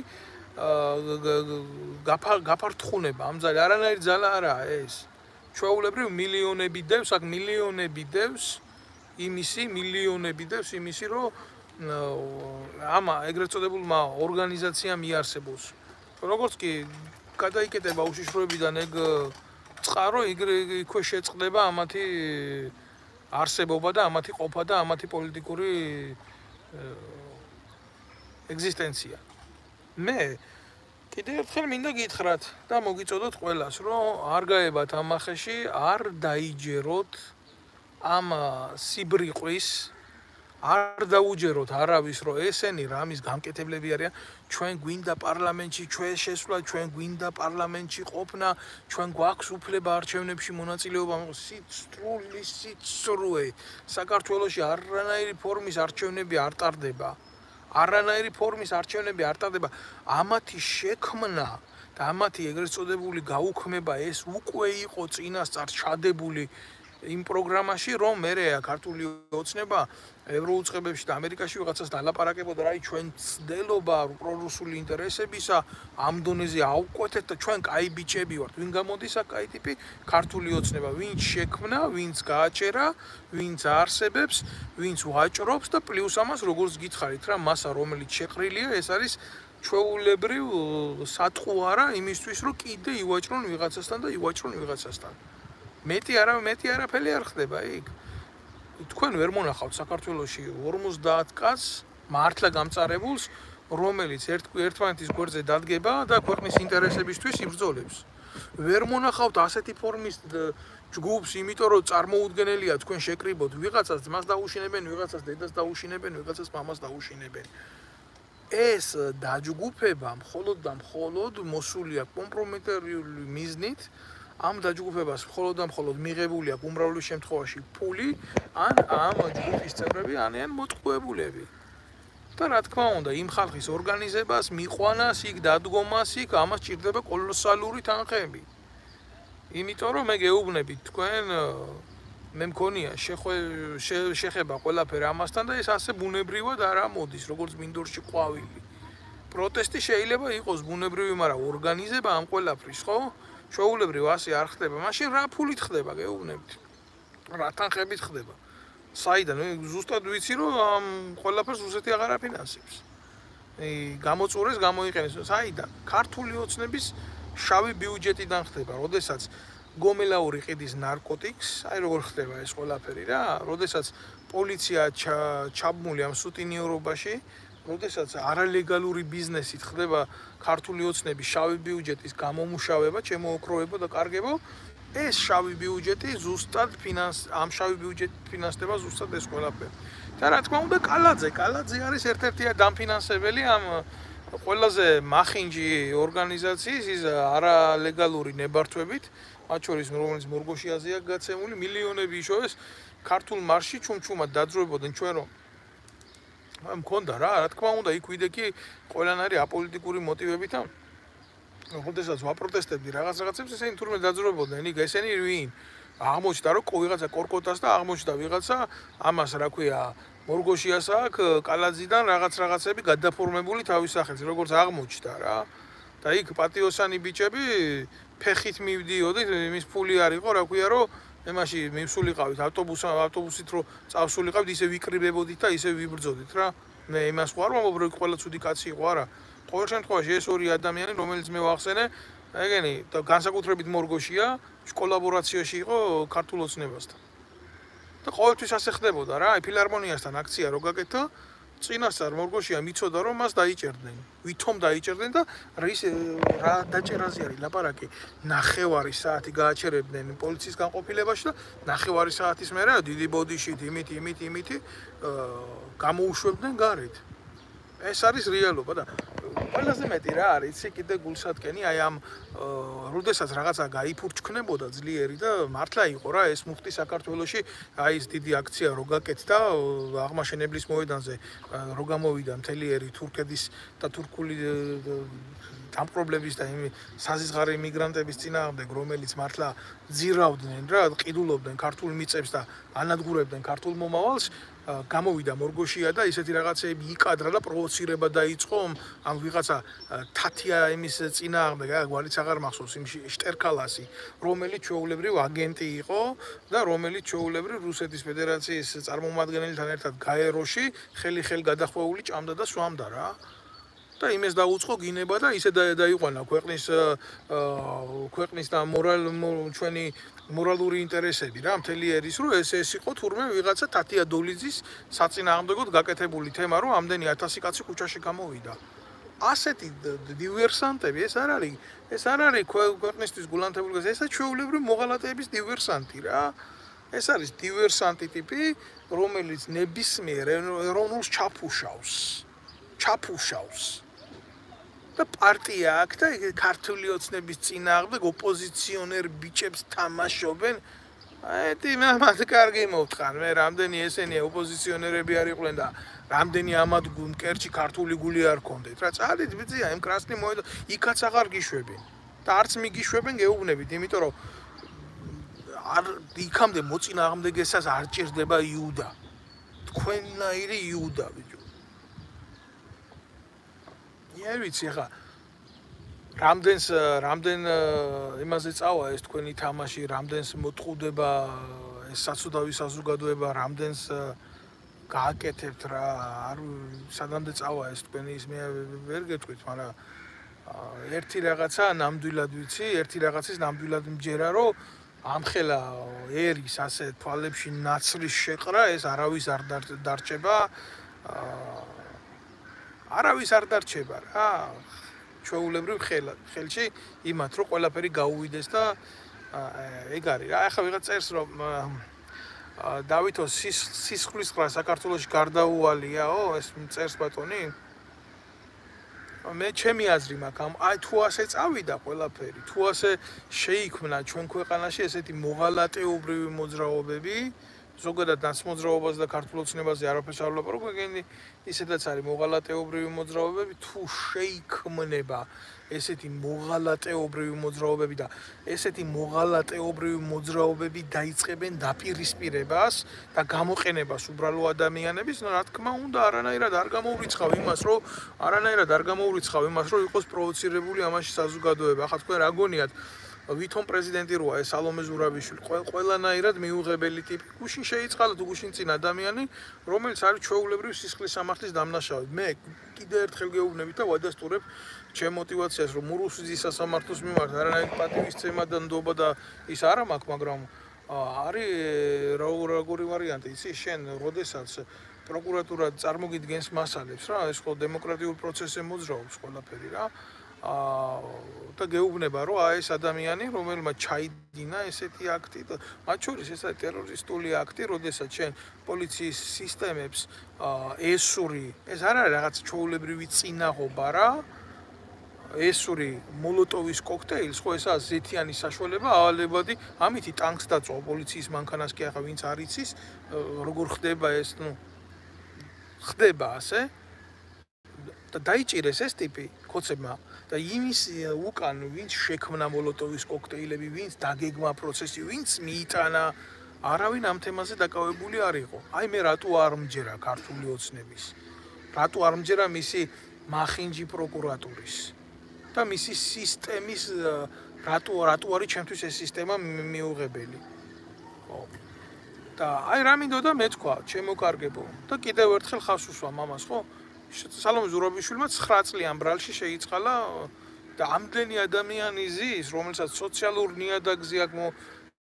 გაფართხუნება, ამ ძალა არანაირი ძალა არაა ეს. ჩვეულებრივ მილიონები დევს, აქ მილიონები დევს იმისი, მილიონები დევს იმისი, რომ ამა ეგრეთ წოდებულმა ორგანიზაციამ იარსებოს. როგორც კი გადაიკეტება უშიშროებიდან ეგ წყარო, იქვე შეწყდება ამათი არსებობა და ამათი ყოფა და ამათი პოლიტიკური ეგზისტენცია. მე კიდევ ერთხელ მინდა გითხრათ და მოგიწოდოთ ყველას, რომ არ გაებათ ამ ახეში, არ დაიჯეროთ ამ სიბრიყვის, არ დაუჯეროთ არავის, რომ ესენი რამის გამკეთებლები არიან, ჩვენ გვინდა პარლამენტში ჩვენ შესვლა, ჩვენ გვინდა პარლამენტში ყოფნა, ჩვენ გვაქვს უფლება არჩევნებში მონაწილეობა, სრული სიცრუე. საქართველოში არანაირი ფორმის არჩევნები არ ტარდება. არანაირი ფორმის არჩევნები არ ტარდება. ამათი შექმნა და ამათი ეგრეთ წოდებული გაუქმება ეს უკვე იყო წინასწარ ჩადებული იმ პროგრამაში, რომ მერეა ქართული ოცნება ევროუწყებებში და ამერიკაში ვიღაცას დალაპარაკებოდა, რა ჩვენ ცდელობა პრორუსული ინტერესებისა ამ დონეზე ავკვეთეთ და ჩვენ კაი ბიჭები ვართ. ვინ გამოდის აქ კაი ტიპი? ქართული ოცნება, ვინც შექმნა, ვინც გააჩერა, ვინც არსებებს, ვინც ვაჭრობს და პლუს ამას როგორც გითხარით რა, მასა რომელიც შეყრილია, ეს არის ჩვეულებრივ სატყუ არა იმისთვის, რომ კიდე ივაჭრონ ვიღაცასთან და ივაჭრონ ვიღაცასთან. მეტი არა, მეტი არაფერი არ ხდება იქ. თქვენ ვერ მონახავთ საქართველოში ორმოცდაათ კაცს მართლა გამწარებულს, რომელიც ერთმანეთის გვერდზე დადგება და ქვეყნის ინტერესებისთვის იბრძოლებს. ვერ მონახავთ ასეთი ფორმის ჯგუფს, იმიტომ რომ წარმოუდგენელია თქვენ შეკრიბოთ ვიღაცას ძმას დაუშინებენ, ვიღაცას დედას დაუშინებენ, ვიღაცას მამას დაუშინებენ. ეს დაჯგუფება მხოლოდ და მხოლოდ მოსულია კომპრომეტერიული მიზნით. ამ დაჯგუფებას მხოლოდ და მხოლოდ მიღებული აქვს უმრავლეს შემთხვევაში ფული, ან ამ ჯგუფის წევრები არიან მოტყუებულები. და რა თქმა უნდა, იმ ხალხის ორგანიზებას, მიყვანას, იქ დადგომას, იქ ამას ჭირდება კოლოსალური თანხები. იმიტომ რომ მე გეუბნებით თქვენ მე მქონია შეხება ყველაფერი ამასთან და ეს ასე ბუნებრივად არ ამოდის როგორც მინდორში ყვავილი. პროტესტი შეიძლება იყოს ბუნებრივი, მაგრამ ორგანიზება ამ ყველაფრის, ხო? შეუულებრივ ასე არ ხდება. მაშინ რა ფულით ხდება, გეუბნებით? რა თანხებით ხდება? საიდან? მე ზუსტად ვიცი რომ ამ ყველაფერს რუსეთი აღარ აფინანსებს. აი, გამოწურეს, გამოიყენეს. საიდან? ქართული ოცნების შავი ბიუჯეტიდან ხდება, როდესაც გომელაური ყიდის ნარკოტიკს, აი როგორ ხდება ეს ყველაფერი რა, როდესაც პოლიცია ჩაბმული ამ სუტინიორობაში, როდესაც არალეგალური ბიზნესით ხდება ქართული ოცნების შავი ბიუჯეტის გამომუშავება, შემოოქროვება და კარგება, ეს შავი ბიუჯეტი ზუსტად ფინანს ამ შავი ბიუჯეტით ფინანსდება ზუსტად ეს ყველაფერი. და რა თქმა უნდა, კალაძე, კალაძე არის ერთ-ერთი დამფინანსებელი ამ ყველაზე მახინჯი ორგანიზაციის ის არალეგალური ნებართვებით, მათ შორის რომელიც მორგოშიაზეა გაცემული, მილიონები იშოვეს ქართულ მარშში ჩუმჩუმად დაძროებოდნენ ჩვენ რომ მქონდა რა, რა თქმა უნდა, იქ ვიდე კი ყველანაირი აპოლიტიკური მოტივებით ამ როდესაც ვაპროტესტებდი რაღაც რაღაცებს, ესენი თურმე დაძროებოდნენ, იქ ესენი ვინ? აღმოჩნდა რომ ვიღაცა კორკოტას და აღმოჩნდა ვიღაცა ამას რა ქვია მორგოშიას აქვს კალაძიდან რაღაც რაღაცები გადაფორმებული თავის სახელზე, როგორც აღმოჩნდა რა. და იქ პატიოსანი ბიჭები ფეხით მივდიოდით, იმის ფული არ იყო, რა ქვია რომ ემაში მივსულიყავით ავტობუსა ავტობუსით რომ წავსულიყავით, ისე ვიკრიბებოდით და ისე ვიბრძოდით რა. მე იმას ვარ, მაგრამ რო ყველა ცუდი კაცი იყო არა. ყოველ შემთხვევაში ეს ორი ადამიანი, რომელიც მე ვახსენე, ეგენი და განსაკუთრებით მორგოშია, კოლაბორაციაში იყო ქართულ ოცნებასთან. და ყოველთვის ასე ხდებოდა რა, აი ფილარმონიასთან აქცია რო გაკეთა, წინასწარ მორგოშია მიცოდა რომ მას დაიჭერდნენ. ვითომ დაიჭერდნენ და რის რა დაჭერაზე არის ლაპარაკი? ნახევარი საათი გააჩერებდნენ პოლიციის განყოფილებაში და ნახევარი საათის მერე დიდი ბოდიშით, იმით, იმით, იმით გამოუშვებდნენ გარეთ. ეს არის რეალობა და ყველაზე მეტი რა არის, იცი კიდე გულსატკენი, აი ამ როდესაც რაღაცა გაიფურჩქნებოდა ძლიერი და მართლა იყო რა, ეს მუხტი საქართველოში, აი ეს დიდი აქცია რო გაკეთდა აღმაშენებლის მოედანზე, რო გამოვიდა მთელი ერი თურქეთის და თურქული დამპყრობლების და იმ საზღვარი იმიგრანტების წინააღმდეგ, რომელიც მართლა ძირავდნენ რა, ყიდულობდნენ ქართულ მიწებს და ანადგურებდნენ ქართულ მომავალს, გამოვიდა მორგოშია და ისეთი რაღაცები იკადრა და პროვოცირება დაიწყო ამ ვიღაცა თათია იმის წინააღმდეგ, რა გვარიც აღარ მახსოვს, იმ შტერკალასი, რომელიც ჩვეულებრივ აგენტი იყო და რომელიც ჩვეულებრივ რუსეთის ფედერაციის წარმომადგენელთან ერთად გაეროში ხელი-ხელ გადახვეული ჭამდა და სვამდა რა. და იმეს დაუწყო გინება და ისე დაიყვანა ქვეყნის ქვეყნის და მორალ ჩვენი მორალური ინტერესები რა მთელი ერის რომ ეს ეს იყო თურმე ვიღაცა თათია დოლიძის საწინააღმდეგოდ გაკეთებული თემა რომ ამდენი ათასი კაცი ქუჩაში გამოვიდა. ასეთი დივერსანტები ეს არ არის ეს არ არის ქვეყნისთვის გულანთებული გაზა ესა ჩვეულებრივი მოღალატეების დივერსანტი რა. ეს არის დივერსანტი ტიპი რომელიც ნებისმიერ ეროვნულს ჩაფუშავს. ჩაფუშავს. და პარტია აქვს და ქართული ოცნების წინააღმდეგ ოპოზიციონერ ბიჭებს თამაშობენ. აი, მე კარგი მოვთხრან, მე რამდენი ესენი ოპოზიციონერები არ იყვნენ და რამდენი ამად მკერჩი ქართული გული არ ქონდეთ. რა წადით ბიძია, იმ კრასნი მოედო, იქაც აღარ გიშვებენ. და არც მიგიშვებენ გეუბნებით, იმიტომ რომ არ იქამდე მოწინააღმდეგესას არ ჭირდება იუდა. თქვენნაირი იუდა ბიჭო. არ ვიცი ხა რამდენს რამდენ იმაზე წავა ეს თქვენი თამაში, რამდენს მოტყუდება ეს საცუდავი საზოგადოება, რამდენს გააკეთებთ რა, არ სადამდე წავა ეს თქვენი ის მე ვერ გეტყვით, მაგრამ ერთი რაღაცა ნამდვილად ვიცი, ერთი რაღაცის ნამდვილად მჯერა, რომ ამხელა ერის ასე თვალებში ნაცრის შეყრა ეს არავის არ დარჩება. არავის არ დარჩება რა. ჩვეულებრივ ხელში იმათ რომ ყველაფერი გაუვიდეს და ეგ არის რა. ახლა ვიღაც წერს რომ დავითო სისხლისღვრა საქართველოში გარდაუვალიაო, ეს წერს ბატონი. მე ჩემი აზრი მაქვს, აი თუ ასე წავიდა ყველაფერი, თუ ასე შეიქმნა ჩვენ ქვეყანაში ესეთი მოღალატეობრივი მოძრაობები, ზოგადად ნაცმოძრაობაზე და ქართულ ოცნებაზე არაფერს არ ვლაპარაკობ, მაგრამ ისედაც არის მოღალატეობრივი მოძრაობები, თუ შეიქმნება ესეთი მოღალატეობრივი მოძრაობები და ესეთი მოღალატეობრივი მოძრაობები დაიწყებენ დაპირისპირებას და გამოყენებას უბრალო ადამიანების, რა თქმა უნდა, არანაირად არ გამოვრიცხავ იმას, რომ არანაირად არ გამოვრიცხავ იმას, რომ იყოს პროვოცირებული ამაში საზოგადოება. ახლა თქვენ რა გონიათ? ვითომ პრეზიდენტი როა ეს სალომე ზურაბიშვილი ყველანაირად მიუღებელი ტიპი გუშინ შეიწყალა თუ გუშინ წინ ადამიანი რომელიც არის ჩვეულებრივ სისხლის სამართლის დამნაშავე მე კიდევ ერთხელ გეუბნებით და ვადასტურებ ჩემ მოტივაციას რომ მურუსის სასამართლოს მიმართ არანაირი პატივისცემა და ნდობა და ის არ მაქვს მაგრამ არის როგორი ვარიანტი იცი შენ როდესაც პროკურატურა წარმოგიდგენს მასალებს რა ეს ხო დემოკრატიულ პროცესზე მოძრაობს ყველაფერი რა და გეუბნება რომ აი ეს ადამიანი რომელმაც ჩაიდინა ესეთი აქტი და მათ შორის ეს არის ტერორისტული აქტი, როდესაც შენ პოლიციის სისტემებს ესური ეს არ არის რაღაც ჩვეულებრივი წინაღობა რა ესური მოლოტოვის კოქტეილს ხო ესაა ზეთიანი საშუალება ავალებადი ამითი ტანკს დაწვა პოლიციის მანქანას კი ახლა ვინც არ იცის როგორ ხდება ეს ნუ ხდება ასე და დაიჭირეს ეს ტიპი კოცებმა და იმის უკან ვინც შექმნა მოლოტოვის კოქტეილები, ვინც დაგეგმა პროცესი, ვინც მიიტანა, არავინ ამ თემაზე დაკავებული არ იყო. აი მე რატო არ მჯერა ქართული ოცნების? რატო არ მჯერა მისი მახინჯი პროკურატურის? და მისი სისტემის რატო რატო არის ჩემთვის ეს სისტემა მიუღებელი? ხო. და აი რა მინდოდა მე თქვა, ჩემო კარგებო და კიდევ ერთხელ ხავს უსვა მამას, ხო? სალომე ზურაბიშვილმა ცხრა წლიან ბრალში შეიწყალა და ამდენი ადამიანი ზის, რომელსაც სოციალურ ნიადაგზე აქვს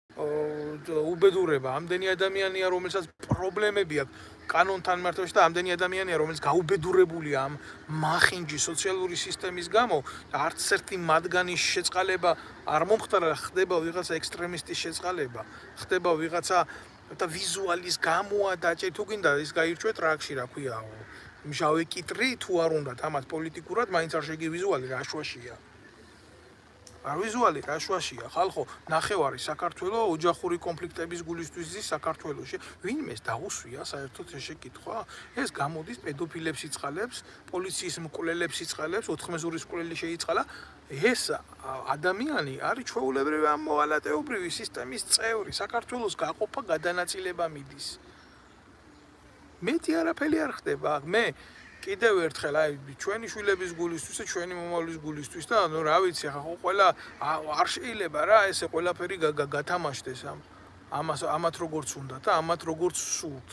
უბედურება, ამდენი ადამიანია, რომელსაც პრობლემები აქვს კანონთან მართვაში და ამდენი ადამიანია, რომელიც გაუბედურებულია ამ მახინჯი სოციალური სისტემის გამო და არც ერთი მათგანის შეწყალება არ მომხდარა, ხდება ვიღაცა ექსტრემისტის შეწყალება, ხდება ვიღაცა და ვიზუალის გამოა დაჭერ თუ გინდა ის გაირჩვეთ რაგში რა ქვია მჟავე კიტრი თუ არ უნდათ ამათ პოლიტიკურად მაინც არ შეგი ვიზუალი რა შვაშია არ ვიზუალი რა შვაშია ხალხო ნახევარი საქართველოს ოჯახური კონფლიქტების გულისთვის ზის საქართველოში ვინმეს დაუსვია საერთოდ ეს შეკითხვა ეს გამოდის პედოფილებს იწყალებს პოლიციის მკვლელებს იწყალებს ოთხმეზურის მკვლელი შეიწყალა ეს ადამიანი არის ჩვეულებრივი ამ მოღალატეობრივი სისტემის წევრი საქართველოს გაყოფა გადანაწილება მიდის მეტი არაფერი არ ხდება მე კიდევ ერთხელ აი ჩვენი შვილების გულისთვის და ჩვენი მომავლის გულისთვის და ნუ რა ვიცი ახლა ხო ყველა არ შეიძლება რა ესე ყველაფერი გათამაშდეს ამ ამას ამათ როგორც უნდა და ამათ როგორც სულთ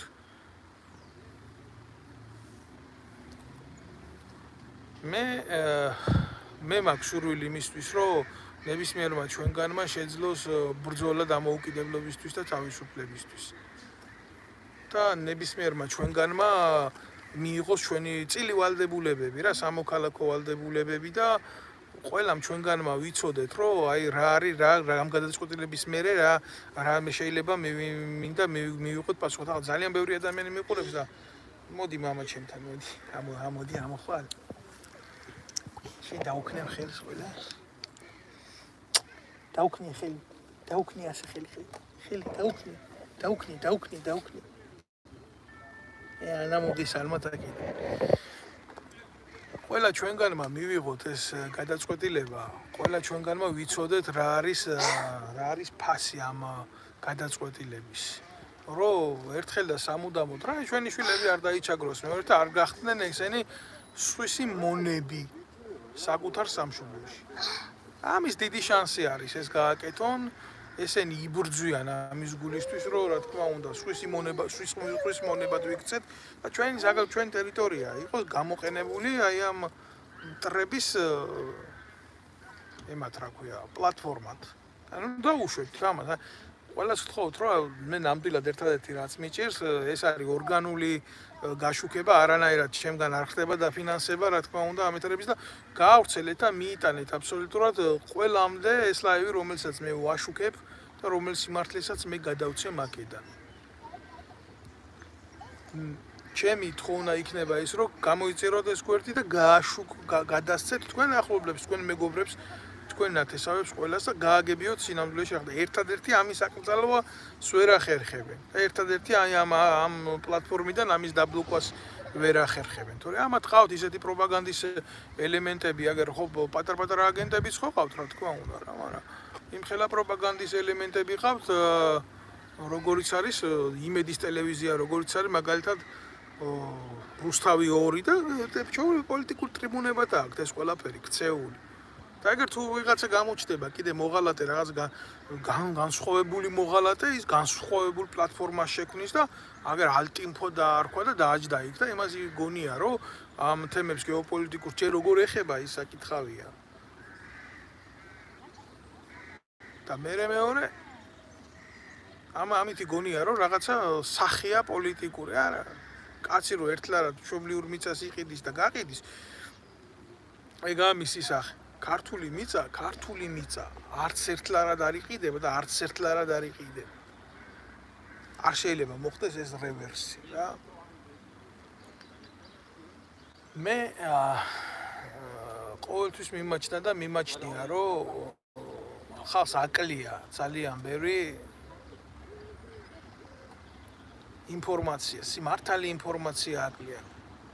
მე მე მაქვს სურვილი იმისთვის რომ ნებისმიერმა ჩვენგანმა შეძლოს ბრძოლა დამოუკიდებლობისთვის და თავისუფლებისთვის და ნებისმიერმა ჩვენგანმა მიიღოს ჩვენი წილი ვალდებულებები რა სამოქალაქო ვალდებულებები და ყველამ ჩვენგანმა ვიცოდეთ რომ აი რა არის რა რამ გადაწყვეტილების მერე რა რა შეიძლება მინდა მივიღოთ პასუხი და ძალიან ბევრი ადამიანი მიყურებს და მოდი მამა ჩემთან მოდი ამო ამოდი ამოხვალ შენ დაუქნე ხელს ყველა დაუქნე ხელი დაუქნე ასე ხელი ხელი დაუქნე დაუქნე დაუქნე დაუქნე ანა მოდის ალმატაკი ყველა ჩვენგანმა მივიღოთ ეს გადაწყვეტილება ყველა ჩვენგანმა ვიცოდეთ რა არის რა არის ფასი ამ გადაწყვეტილების რომ ერთხელ და სამუდამოდ რა ჩვენი შვილები არ დაიჩაგროს მეორე და არ გახდნენ ესენი სვისი მონები საკუთარ სამშობლოში ამის დიდი შანსი არის ეს გააკეთონ ესენი იბრძვიან ამის გულისთვის რომ რა თქმა უნდა სვისი მონება სვის სვის მონებად ვიქცეთ და ჩვენი საქართველოს ჩვენი ტერიტორია იყოს გამოყენებული აი ამ მტრების ემათ რა ქვია პლატფორმად ანუ დაუშვებთ ამას ყველას ვთხოვთ რომ მე ნამდვილად ერთადერთი რაც მიჭირს ეს არის ორგანული გაშუქება არანაირად შემგან არ ხდება და ფინანსება რა თქმა უნდა ამეთერების და გაავრცელეთ და მიიტანეთ აბსოლუტურად ყველამდე ეს ლაივი რომელსაც მე ვაშუქებ და რომელ სიმართლესაც მე გადავცე მაკედან ჩემი თხოვნა იქნება ის რომ გამოიწეროთ ეს გვერდი და გააშუქ გადასცეთ თქვენ ახლობლებს თქვენ მეგობრებს თქვენ ნათესავებს ყველას და გააგებიოთ სინამდვილეში ახლა ერთადერთი ამის აკრძალვა ვერ ახერხებენ. ერთადერთი აი ამ ამ პლატფორმიდან ამის დაბლოკვას ვერ ახერხებენ. თორე ამათ ყავთ ისეთი პროპაგანდის ელემენტები, აგერ ხო პატარ-პატარა აგენტებიც ხო ყავთ, რა თქმა უნდა რა, მაგრამ იმ ხელა პროპაგანდის ელემენტები ყავთ, როგორიც არის იმედის ტელევიზია, როგორიც არის მაგალითად რუსთავი ორი და პოლიტიკურ ტრიბუნებად აქვს ეს ყველაფერი ქცეული. და ეგერ თუ ვიღაცა გამოჩნდება კიდე მოღალატე რაღაც განსხვავებული მოღალატე ის განსხვავებულ პლატფორმას შექმნის და აგერ ალტინფო დაარქვა და დააჯდა იქ და იმას გონია რომ ამ თემებს გეოპოლიტიკურ ჯერ როგორ ეხება ის საკითხავია. და მერე მეორე ამ ამითი გონია რომ რაღაცა სახეა პოლიტიკური არა კაცი რო ერთლარად მშობლიურ მიწას იყიდის და გაყიდის ეგ ამისი სახე ქართული მიწა, ქართული მიწა არც ერთლარად არ იყიდება და არც ერთლარად არ იყიდება. არ შეიძლება მოხდეს ეს რევერსი რა. მე ყოველთვის მიმაჩნდა და მიმაჩნია რომ ხალხს აკლია ძალიან ბევრი ინფორმაცია, სიმართალი ინფორმაცია აკლია.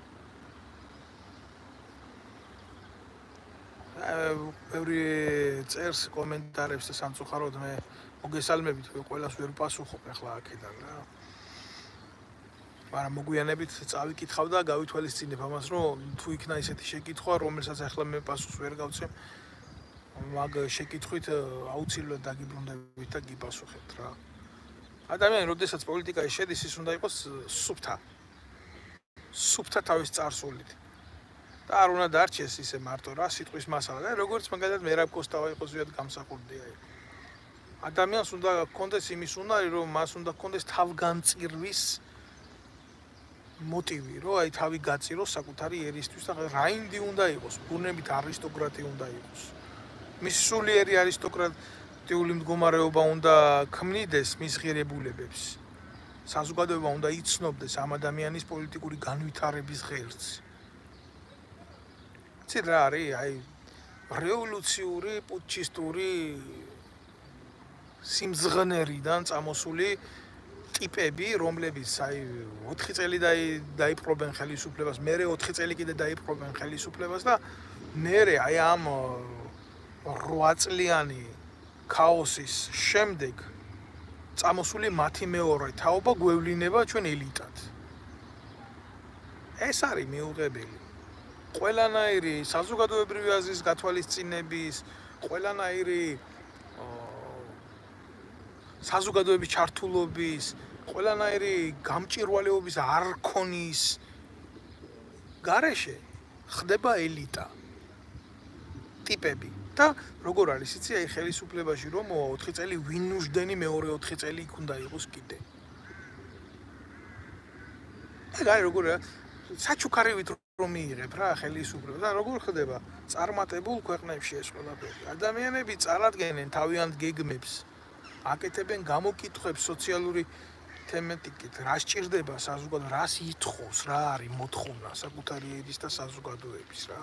ბევრი წერს კომენტარებს და სამწუხაროდ მე მოგესალმებით ყველას ვერ პასუხობ ახლა აქედან რა. მაგრამ მოგვიანებით წავიკითხავ და გავითვალისწინებ ამას რომ თუ იქნა ისეთი შეკითხვა რომელსაც ახლა მე პასუხს ვერ გავცემ მაგ შეკითხვით აუცილებლად დაგიბრუნდებით და გიპასუხებთ რა. ადამიანი როდესაც პოლიტიკაში შედის ის უნდა იყოს სუფთა. სუფთა თავის წარსულით. და არ უნდა დარჩეს ისე მარტო რა სიტყვის მასალა და როგორც მაგალითად მერაბ კოსტავა იყოს ზუსტად გამსახურდია. ადამიანს უნდა გქონდეს იმის უნარი რომ მას უნდა გქონდეს თავგანწირვის მოტივი რომ აი თავი გაწიროს საკუთარი ერისთვის და რაინდი უნდა იყოს, ბუნებით არისტოკრატი უნდა იყოს. მის სულიერი არისტოკრატიული მდგომარეობა უნდა ქმნიდეს მის ღირებულებებს. საზოგადოება უნდა იცნობდეს ამ ადამიანის პოლიტიკური განვითარების ღერძს. ცი რა არის აი რევოლუციური პუტჩისტური სიმძღნერიდან წამოსული ტიპები რომლებიც აი ოთხი წელი დაიპყრობენ ხელისუფლებას მერე ოთხი წელი კიდე დაიპყრობენ ხელისუფლებას და მერე აი ამ რვა წლიანი ქაოსის შემდეგ წამოსული მათი მეორე თაობა გვევლინება ჩვენ ელიტად ეს არის მიუღებელი ყველანაირი საზოგადოებრივი აზრის გათვალისწინების, ყველანაირი საზოგადოების ჩართულობის, ყველანაირი გამჭირვალეობის არქონის გარეშე ხდება ელიტა ტიპები და როგორ არის იცი აი ხელისუფლებაში რომ ოთხი წელი ვინ უშდენი მეორე ოთხი წელი იქ უნდა იყოს კიდე. ეგ არის როგორ საჩუქარივით რომ მიიღებ რა ხელისუფლება და როგორ ხდება წარმატებულ ქვეყნებში ეს ყველაფერი. ადამიანები წარადგენენ თავიანთ გეგმებს, აკეთებენ გამოკითხვებს სოციალური თემატიკით, რა სჭირდება საზოგადოება, რას ითხოვს, რა არის მოთხოვნა საკუთარი ერის და საზოგადოების რა.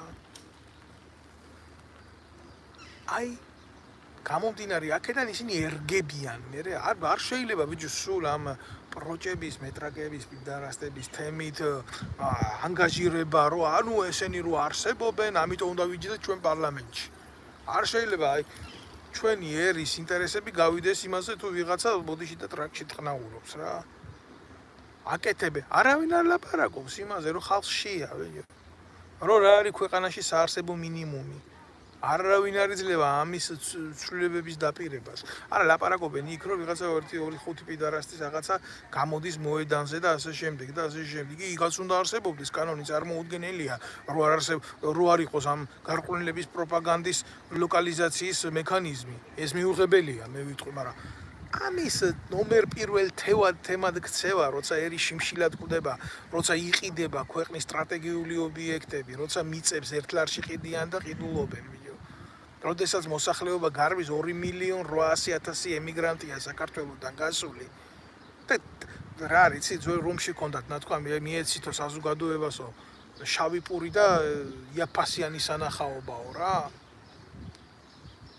აი გამომდინარე აქედან ისინი ერგებიან, მე არ არ შეიძლება ბიჭო სულ ამ პროჭების, მეტრაკების, პიდარასტების თემით ანგაჟირება, რომ ანუ ესენი რო არსებობენ, ამიტომ უნდა ვიჯდეთ ჩვენ პარლამენტში. არ შეიძლება აი ჩვენი ერის ინტერესები გავიდეს იმაზე თუ ვიღაცა ბოდიში და ტრაქში ტყნაურობს რა. აკეთებენ, არავინ არ ლაპარაკობს იმაზე, რომ ხალხს შეია, ვეჯო. რომ რა არის ქვეყანაში საარსებო მინიმუმი. არავინ არ იძლევა ამის ცვლილებების დაპირებას. არა ლაპარაკობენ იქ რომ ვიღაცა ერთი ორი ხუთი პიდარასტის რაღაცა გამოდის მოედანზე და ასე შემდეგ და ასე შემდეგ. იგაც უნდა არსებობდეს კანონი წარმოუდგენელია, რო არ არსებ რო არ იყოს ამ გარყვნილების პროპაგანდის ლოკალიზაციის მექანიზმი. ეს მიუღებელია, მე ვიტყვი, მაგრამ ამის ნომერ პირველ თემად ქცევა, როცა ერი შიმშილად კვდება, როცა იყიდება ქვეყნის სტრატეგიული ობიექტები, როცა მიწებს ერთლარში ყიდიან და ყიდულობენ. როდესაც მოსახლეობა გარბის ორი მილიონი რვაასი ათასი ემიგრანტია საქართველოსთან გასული. და რა არის, იცი, ძველ რომში ჰქონდათ ნათქვამი, მიეცითო საზოგადოებასო, შავი პური და იაფასიანი სანახაობაო რა.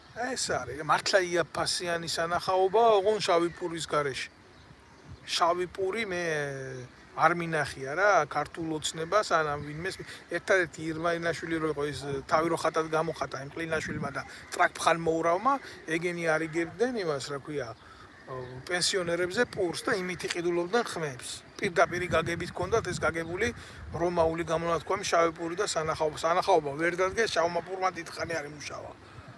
ეს არის მართლა იაფასიანი სანახაობა ოღონ შავი პურის გარეშე. შავი პური მე არ მინახია რა ქართულ ოცნებას ან ვინმეს ერთადერთი ირმაინაშვილი რო იყო ის თავი რო ხატად გამოხატა იმ ყლინაშვილმა და ტრაკფხან მოურავმა ეგენი არ იგებდნენ იმას რა ქვია პენსიონერებზე პურს და იმით იყიდულობდნენ ხმებს პირდაპირ გაგებით ჰქონდათ ეს გაგებული რომაული გამონათქვამი შავი პური და სანახაობა სანახაობა ვერ დადგეს შავმა პურმა დიდხანი არ იმუშავა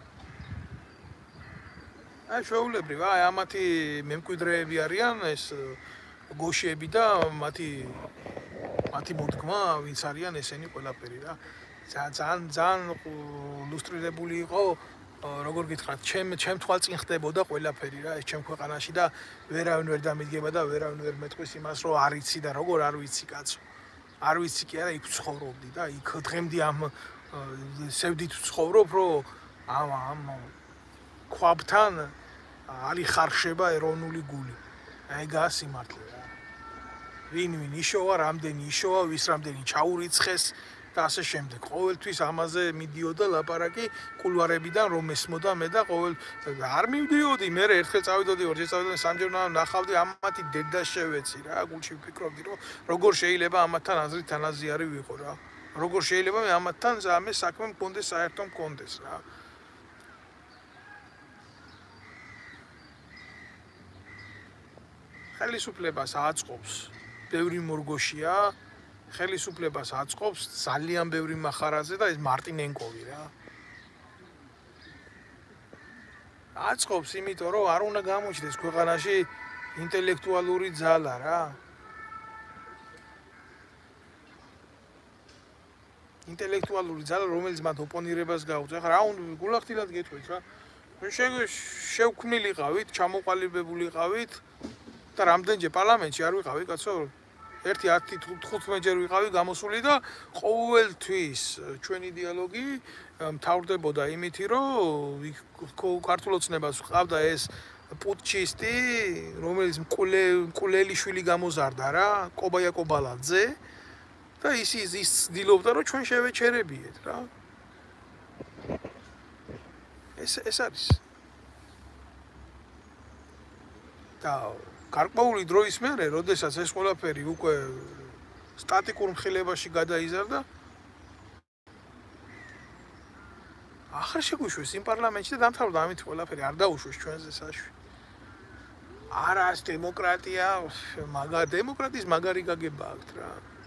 აი შეულებრივ აი ამათი მემკვიდრეები არიან ეს გოშიები და მათი მათი მოდგმა ვინც არიან ესენი ყველაფერი რა ძალიან ძალიან ლუსტრირებული იყო როგორ გითხრათ ჩემ ჩემ თვალწინ ხდებოდა ყველაფერი რა ეს ჩემ ქვეყანაში და ვერავინ ვერ დამიდგება და ვერავინ ვერ მეტყვის იმას რომ არ იცი და როგორ არ ვიცი კაცო არ ვიცი კი არა იქ ცხოვრობდი და იქ დღემდე ამ სევდით ცხოვრობ რომ ამ ამ ქვაბთან არი ხარშება ეროვნული გული აი გასიმართლე რა ვინ ვინ იშოვა რამდენი იშოვა ვის რამდენი ჩაურიცხეს და ასე შემდეგ ყოველთვის ამაზე მიდიოდა ლაპარაკი კულვარებიდან რომ ესმოდა მე და ყოველ არ მივდიოდი მე ერთხელ წავიდოდი ორჯერ წავიდოდი სამჯერ ნახავდი ამათი დედა შევეცი რა გულში ვფიქრობდი რომ როგორ შეიძლება ამათთან აზრით თანაზიარი ვიყო რა როგორ შეიძლება მე ამათთან ამე საქმე მქონდეს საერთო მქონდეს რა ხელისუფლებას აწყობს ბევრი მორგოშია ხელისუფლებას აწყობს ძალიან ბევრი მახარაძე და ეს მარტინენკოვი რა აწყობს იმიტომ რომ არ უნდა გამოჩნდეს ქვეყანაში ინტელექტუალური ძალა რა ინტელექტუალური ძალა რომელიც მათ ოპონირებას გაუწევს ახლა რა უნდა გულახდილად გეტყვით რა შევქმნილიყავით ჩამოყალიბებულიყავით და რამდენჯერ პარლამენტში არ ვიყავი კაცო ერთი ათი თხუთმეტ ვიყავი გამოსული და ყოველთვის ჩვენი დიალოგი მთავრდებოდა იმითი რომ ქართულ ოცნებას ყავდა ეს პუტჩისტი რომელიც მკვლელიშვილი გამოზარდა რა კობაია კობალაძე და ის ის ცდილობდა რომ ჩვენ შევეჩერებიეთ რა ეს ეს არის და გარკვეული დროის მერე, როდესაც ეს ყველაფერი უკვე სტატიკურ მხილებაში გადაიზარდა, ახლა შეგვიშვეს იმ პარლამენტში და დამთავრდა ამით ყველაფერი, არ დაუშვეს ჩვენზე საშვი. არა, ეს დემოკრატია, მაგა დემოკრატიის მაგარი გაგება აქვს რა.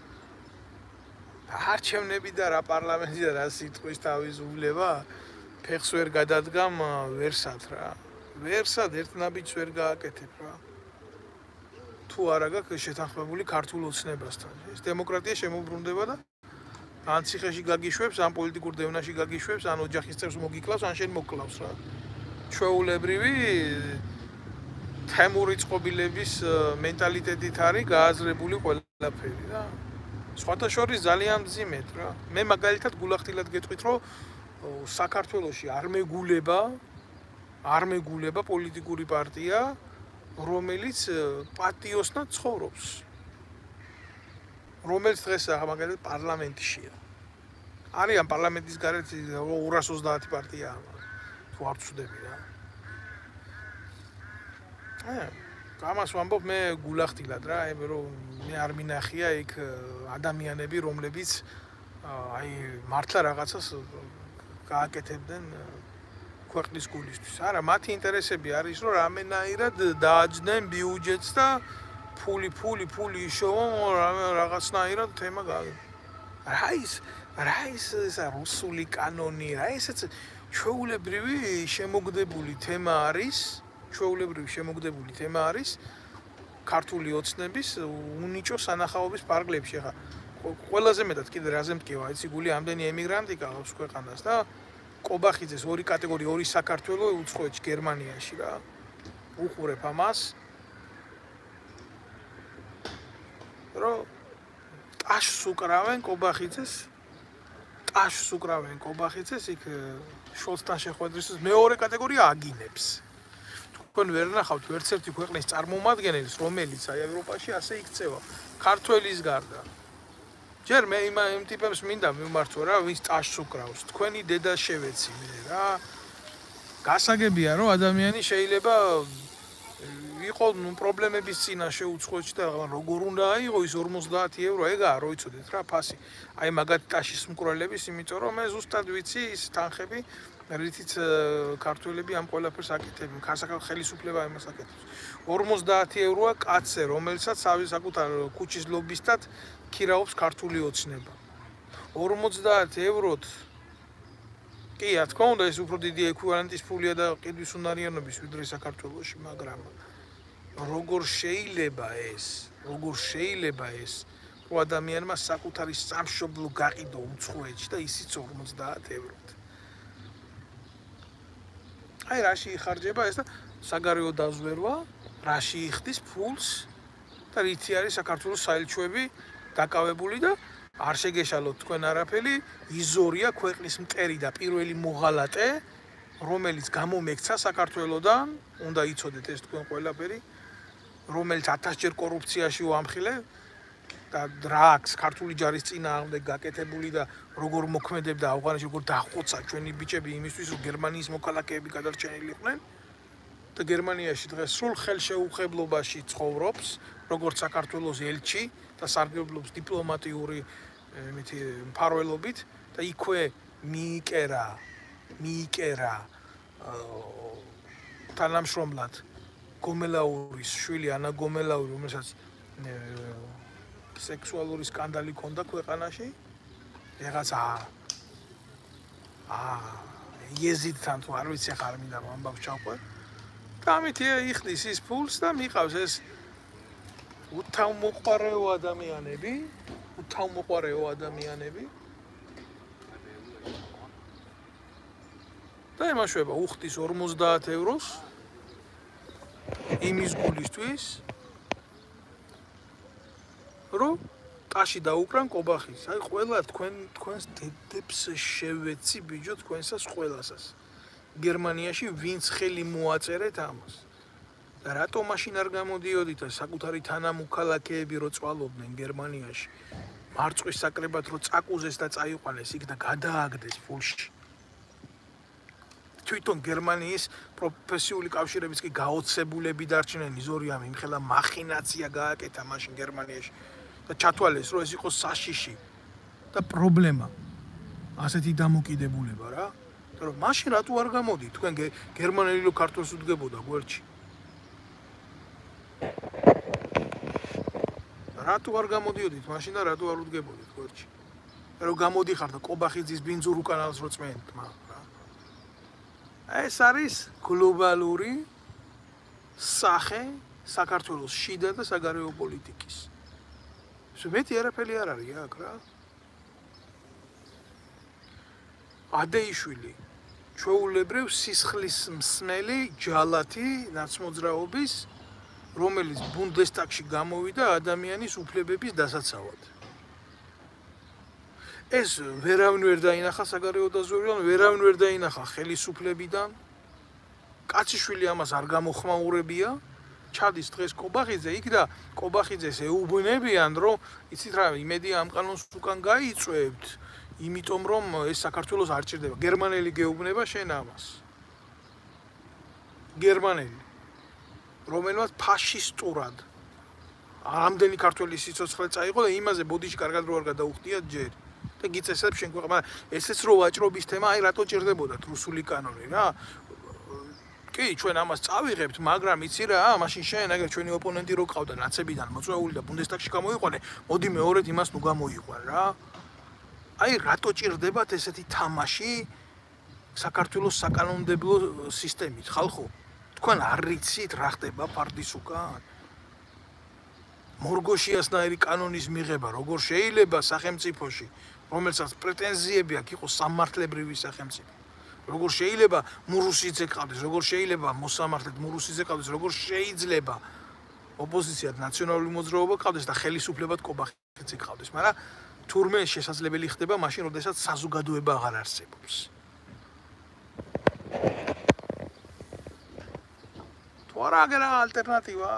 არჩევნები და რა პარლამენტი და რა სიტყვის თავისუფლება, ფეხს ვერ გადადგამ ვერსად რა. ვერსად ერთ ნაბიჯს ვერ გააკეთებ რა. თუ არა გაქვს შეთანხმებული ქართულ ოცნებასთან. ეს დემოკრატია შემოbrunდება და ან ციხეში გაგიშვებს, ან პოლიტიკურ დევნაში გაგიშვებს, ან ოჯახის წევრს მოგიკლავს, ან შენ მოკლავს რა. ჩვეულებრივი თემური წყობილების მენტალიტეტით არის გააზრებული ყველაფერი რა. სხვათა შორის ძალიან მძიმედ რა. მე მაგალითად გულახდილად გეტყვით, რომ საქართველოში არ მეგულება, არ მეგულება პოლიტიკური პარტია რომელიც პატიოსნად ცხოვრობს რომელიც დღეს მაგალითად პარლამენტშია არიან პარლამენტის გარეთ ორას ოცდაათი პარტია თუ არ ვწდები რა აა გამას ვამბობ მე გულახდილად რა აი რომ მე არ მინახია იქ ადამიანები რომლებიც აი მართლა რაღაცას გააკეთებდნენ ქვეყნის გულისთვის. არა, მათი ინტერესები არის, რომ რამენაირად დააჯდნენ ბიუჯეტს და ფული, ფული, ფული იშოვონ რაღაცნაირად თემა გაიგო. რა ის, რა ის ესა რუსული კანონი, რა ესეც ჩვეულებრივი შემოგდებული თემა არის, ჩვეულებრივი შემოგდებული თემა არის ქართული ოცნების უნიჭო სანახაობის პარკლებში. ხა ყველაზე მეტად კიდე რაზე მტკივა, იცი გული ამდენი ემიგრანტი გავს ქვეყანას და კობახიძეს ორი კატეგორია, ორი საქართველო უცხოეთში გერმანიაში რა. უყურებ ამას. რომ ტაშს უკრავენ კობახიძეს. ტაშს უკრავენ კობახიძეს იქ შოლცთან შეხვედრისთვის მეორე კატეგორია აგინებს. თქვენ ვერ ნახავთ ვერც ერთი ქვეყნის წარმომადგენელს, რომელიც აი ევროპაში ასე იქცევა. ქართველის გარდა. ჯერ მე იმ იმ ტიპებს მინდა მივმართო რა, ვინც ტაშს უკრავს. თქვენი დედა შევეცი მე რა. გასაგებია რომ ადამიანი შეიძლება იყო ნუ პრობლემების წინაშე უცხოეთში და როგორ უნდა აიღო ის ორმოცდაათი ევრო ეგაა რო იცოდეთ რა ფასი აი მაგათ ტაშის მკვლელების იმიტომ რომ მე ზუსტად ვიცი ის თანხები რითიც ქართველები ამ ყველაფერს აკეთებენ საქართველოს ხელისუფლება იმას აკეთებს ორმოცდაათი ევროა კაცზე რომელსაც საკუთარ ქუჩის ლობისტად ქირაობს ქართული ოცნება ორმოცდაათი ევროთ კი რა თქმა უნდა ეს უფრო დიდი ეკვივალენტის ფულია და ყიდვის უნარიანობის ვიდრე საქართველოში მაგრამ როგორ შეიძლება ეს როგორ შეიძლება ეს რომ ადამიანმა საკუთარი სამშობლო გაყიდო უცხოეთში და ისიც ორმოცდაათი ევროთ აი რაში იხარჯება ეს და საგარეო დაზვერვა რაში იხდის ფულს და რითი არის საქართველოს საელჩოები დაკავებული და არ შეგეშალოთ თქვენ არაფერი იზორია ქვეყნის მტერი და პირველი მოღალატე რომელიც გამომექცა საქართველოსდან უნდა იცოდეთ ეს თქვენ ყველაფერი რომელიც ათასჯერ კორუფციაში ვამხილე და რა აქვს ქართული ჯარის წინააღმდეგ გაკეთებული და როგორ მოქმედებდა ავღანეთში როგორ დახოცა ჩვენი ბიჭები იმისთვის რომ გერმანიის მოქალაქეები გადარჩენილიყვნენ და გერმანიაში დღეს სულ ხელშეუხებლობაში ცხოვრობს როგორც საქართველოს ელჩი და სარგებლობს დიპლომატიური მითი მფარველობით და იქვე მიიკერა მიიკერა თანამშრომლად გომელაურის შვილი ანა გომელაური რომელსაც სექსუალური სკანდალი ჰქონდა ქვეყანაში ეხაცა აა იეზიდთან თუ არ ვიცი ახლა არ მინდა ამბავს ჩავყვე და ამით იხდის ის ფულს და მიყავს ეს უთავმოყარეო ადამიანები უთავმოყარეო ადამიანები და იმაშვება უხდის ორმოცდაათი ევროს იმის გულისთვის რომ ტაში დაუკრან კობახის აი ყველა თქვენ თქვენს დედებს შევეცი ბიჭო თქვენსას ყველასას გერმანიაში ვინც ხელი მოაწერეთ ამას და რატო მაშინ არ გამოდიოდით და საკუთარი თანამოქალაქეები რო წვალობდნენ გერმანიაში მარწყვის საკრებად რო წაკუზეს და წაიყვანეს იქ და გადააგდეს ფულში თვითონ გერმანიის პროფესიული კავშირებიც კი გაოცებულები დარჩნენ იზორიამ იმხელა მახინაცია გააკეთა მაშინ გერმანიაში და ჩათვალეს რომ ეს იყო საშიში და პრობლემა ასეთი დამოკიდებულება რა და რომ მაშინ რატო არ გამოდით თქვენ გერმანელი რო ქართულს უდგებოდა გვერდში რატო არ გამოდიოდით მაშინ და რატო არ უდგებოდით გვერდში რომ გამოდიხარ და კობახიძის ბინძურ უკანალს რო წმენთ რა ეს არის გლობალური სახე საქართველოს შიდა და საგარეო პოლიტიკის მეტი არაფერი არ არის აქ რა ადეიშვილი ჩვეულებრივ სისხლის მსმელი ჯალათი ნაცმოძრაობის რომელიც ბუნდესტაგში გამოვიდა ადამიანის უფლებების დასაცავად ეს ვერავინ ვერ დაინახა საგარეო დაზვერვიდან ვერავინ ვერ დაინახა ხელისუფლებიდან კაციშვილი ამას არ გამოხმაურებია ჩადის დღეს კობახიძე იქ და კობახიძეს ეუბნებიან რომ იცით რა იმედი ამ კანონს უკან გაიწვევთ იმიტომ რომ ეს საქართველოს არ ჭირდება გერმანელი გეუბნება შენ ამას გერმანელი რომელმაც ფაშისტურად ამდენი ქართველი სიცოცხლე წაიღო და იმაზე ბოდიში კარგად რო არ გადაუხდიათ ჯერ და გიწესებს შენ ქვეყანა ესეც რო ვაჭრობის თემა აი რატო ჭირდებოდათ რუსული კანონი რა კი ჩვენ ამას წავიღებთ მაგრამ იცი რა მაშინ შენ აგერ ჩვენი ოპონენტი რო ყავდა ნაცებიდან მოწვეული და ბუნდესტაგში გამოიყვანე მოდი მეორედ იმას ნუ გამოიყვან რა აი რატო ჭირდებათ ესეთი თამაში საქართველოს საკანონმდებლო სისტემით ხალხო თქვენ არ რიცით რა ხდება ფარდის უკან მორგოშიასნაირი კანონის მიღება როგორ შეიძლება სახელმწიფოში რომელსაც პრეტენზიები აქვს იყოს სამართლებრივი სახელმწიფო როგორ შეიძლება მურუსიძე ყავდეს როგორ შეიძლება მოსამართლედ მურუსიძე ყავდეს როგორ შეიძლება ოპოზიციად ნაციონალური მოძრაობა ყავდეს და ხელისუფლებად კობახიძე ყავდეს მაგრამ თურმე შესაძლებელი ხდება მაშინ როდესაც საზოგადოება აღარ არსებობს თუ არა აგერა ალტერნატივა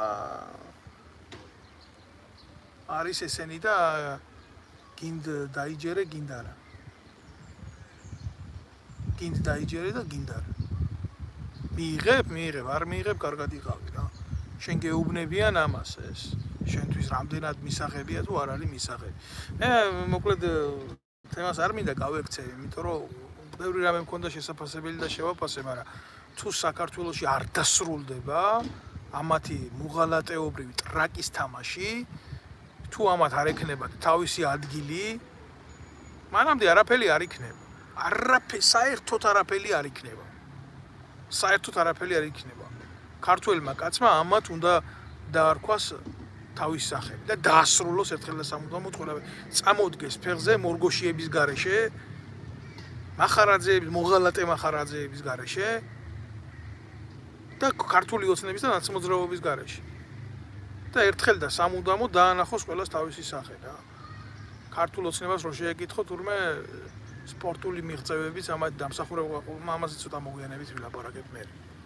არის ესენი და გინდ დაიჯერე გინდ არა გინდ დაიჯერე და გინდ არა მიიღებ, მიიღებ, არ მიიღებ, კარგად იყავი რა. შენ გეუბნებიან ამას ეს. შენთვის რამდენად მისაღებია თუ არ არის მისაღები. მე მოკლედ თემას არ მინდა გავექცე, იმიტომ რომ ბევრი რამე მქონდა შესაძლებელი და შევაფასე, მაგრამ თუ საქართველოში არ დასრულდება ამათი მუღალატეობრივი ტრაკის თამაში, თუ ამათ არ ექნება თავისი ადგილი, მანამდე არაფერი არ იქნება. არაფერი, საერთოდ არაფერი არ იქნება. საერთოდ არაფერი არ იქნება. ქართველმა კაცმა ამათ უნდა დაარქვას თავის სახელი და დაასრულოს ერთხელ და სამუდამოდ ყველაფერი. წამოდგეს ფეხზე მორგოშიების გარეშე, მახარაძეების, მოღალატე მახარაძეების გარეშე და ქართული ოცნების და ნაცმოძრაობის გარეშე. და ერთხელ და სამუდამოდ დაანახოს ყველას თავისი სახე რა. ქართულ ოცნებას რო შეეკითხო თურმე სპორტული მიღწევებიც ამათ დამსახურება ამაზე ცოტა მოგვიანებით ვილაპარაკებ მე.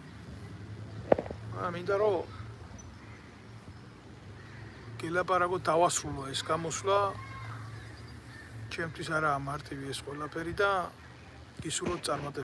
აა მინდა რომ გელაპარაკო დავასრულო ეს გამოსვლა. ჩემთვის არაა მარტივი ეს ყველაფერი და გისურვებთ წარმატება.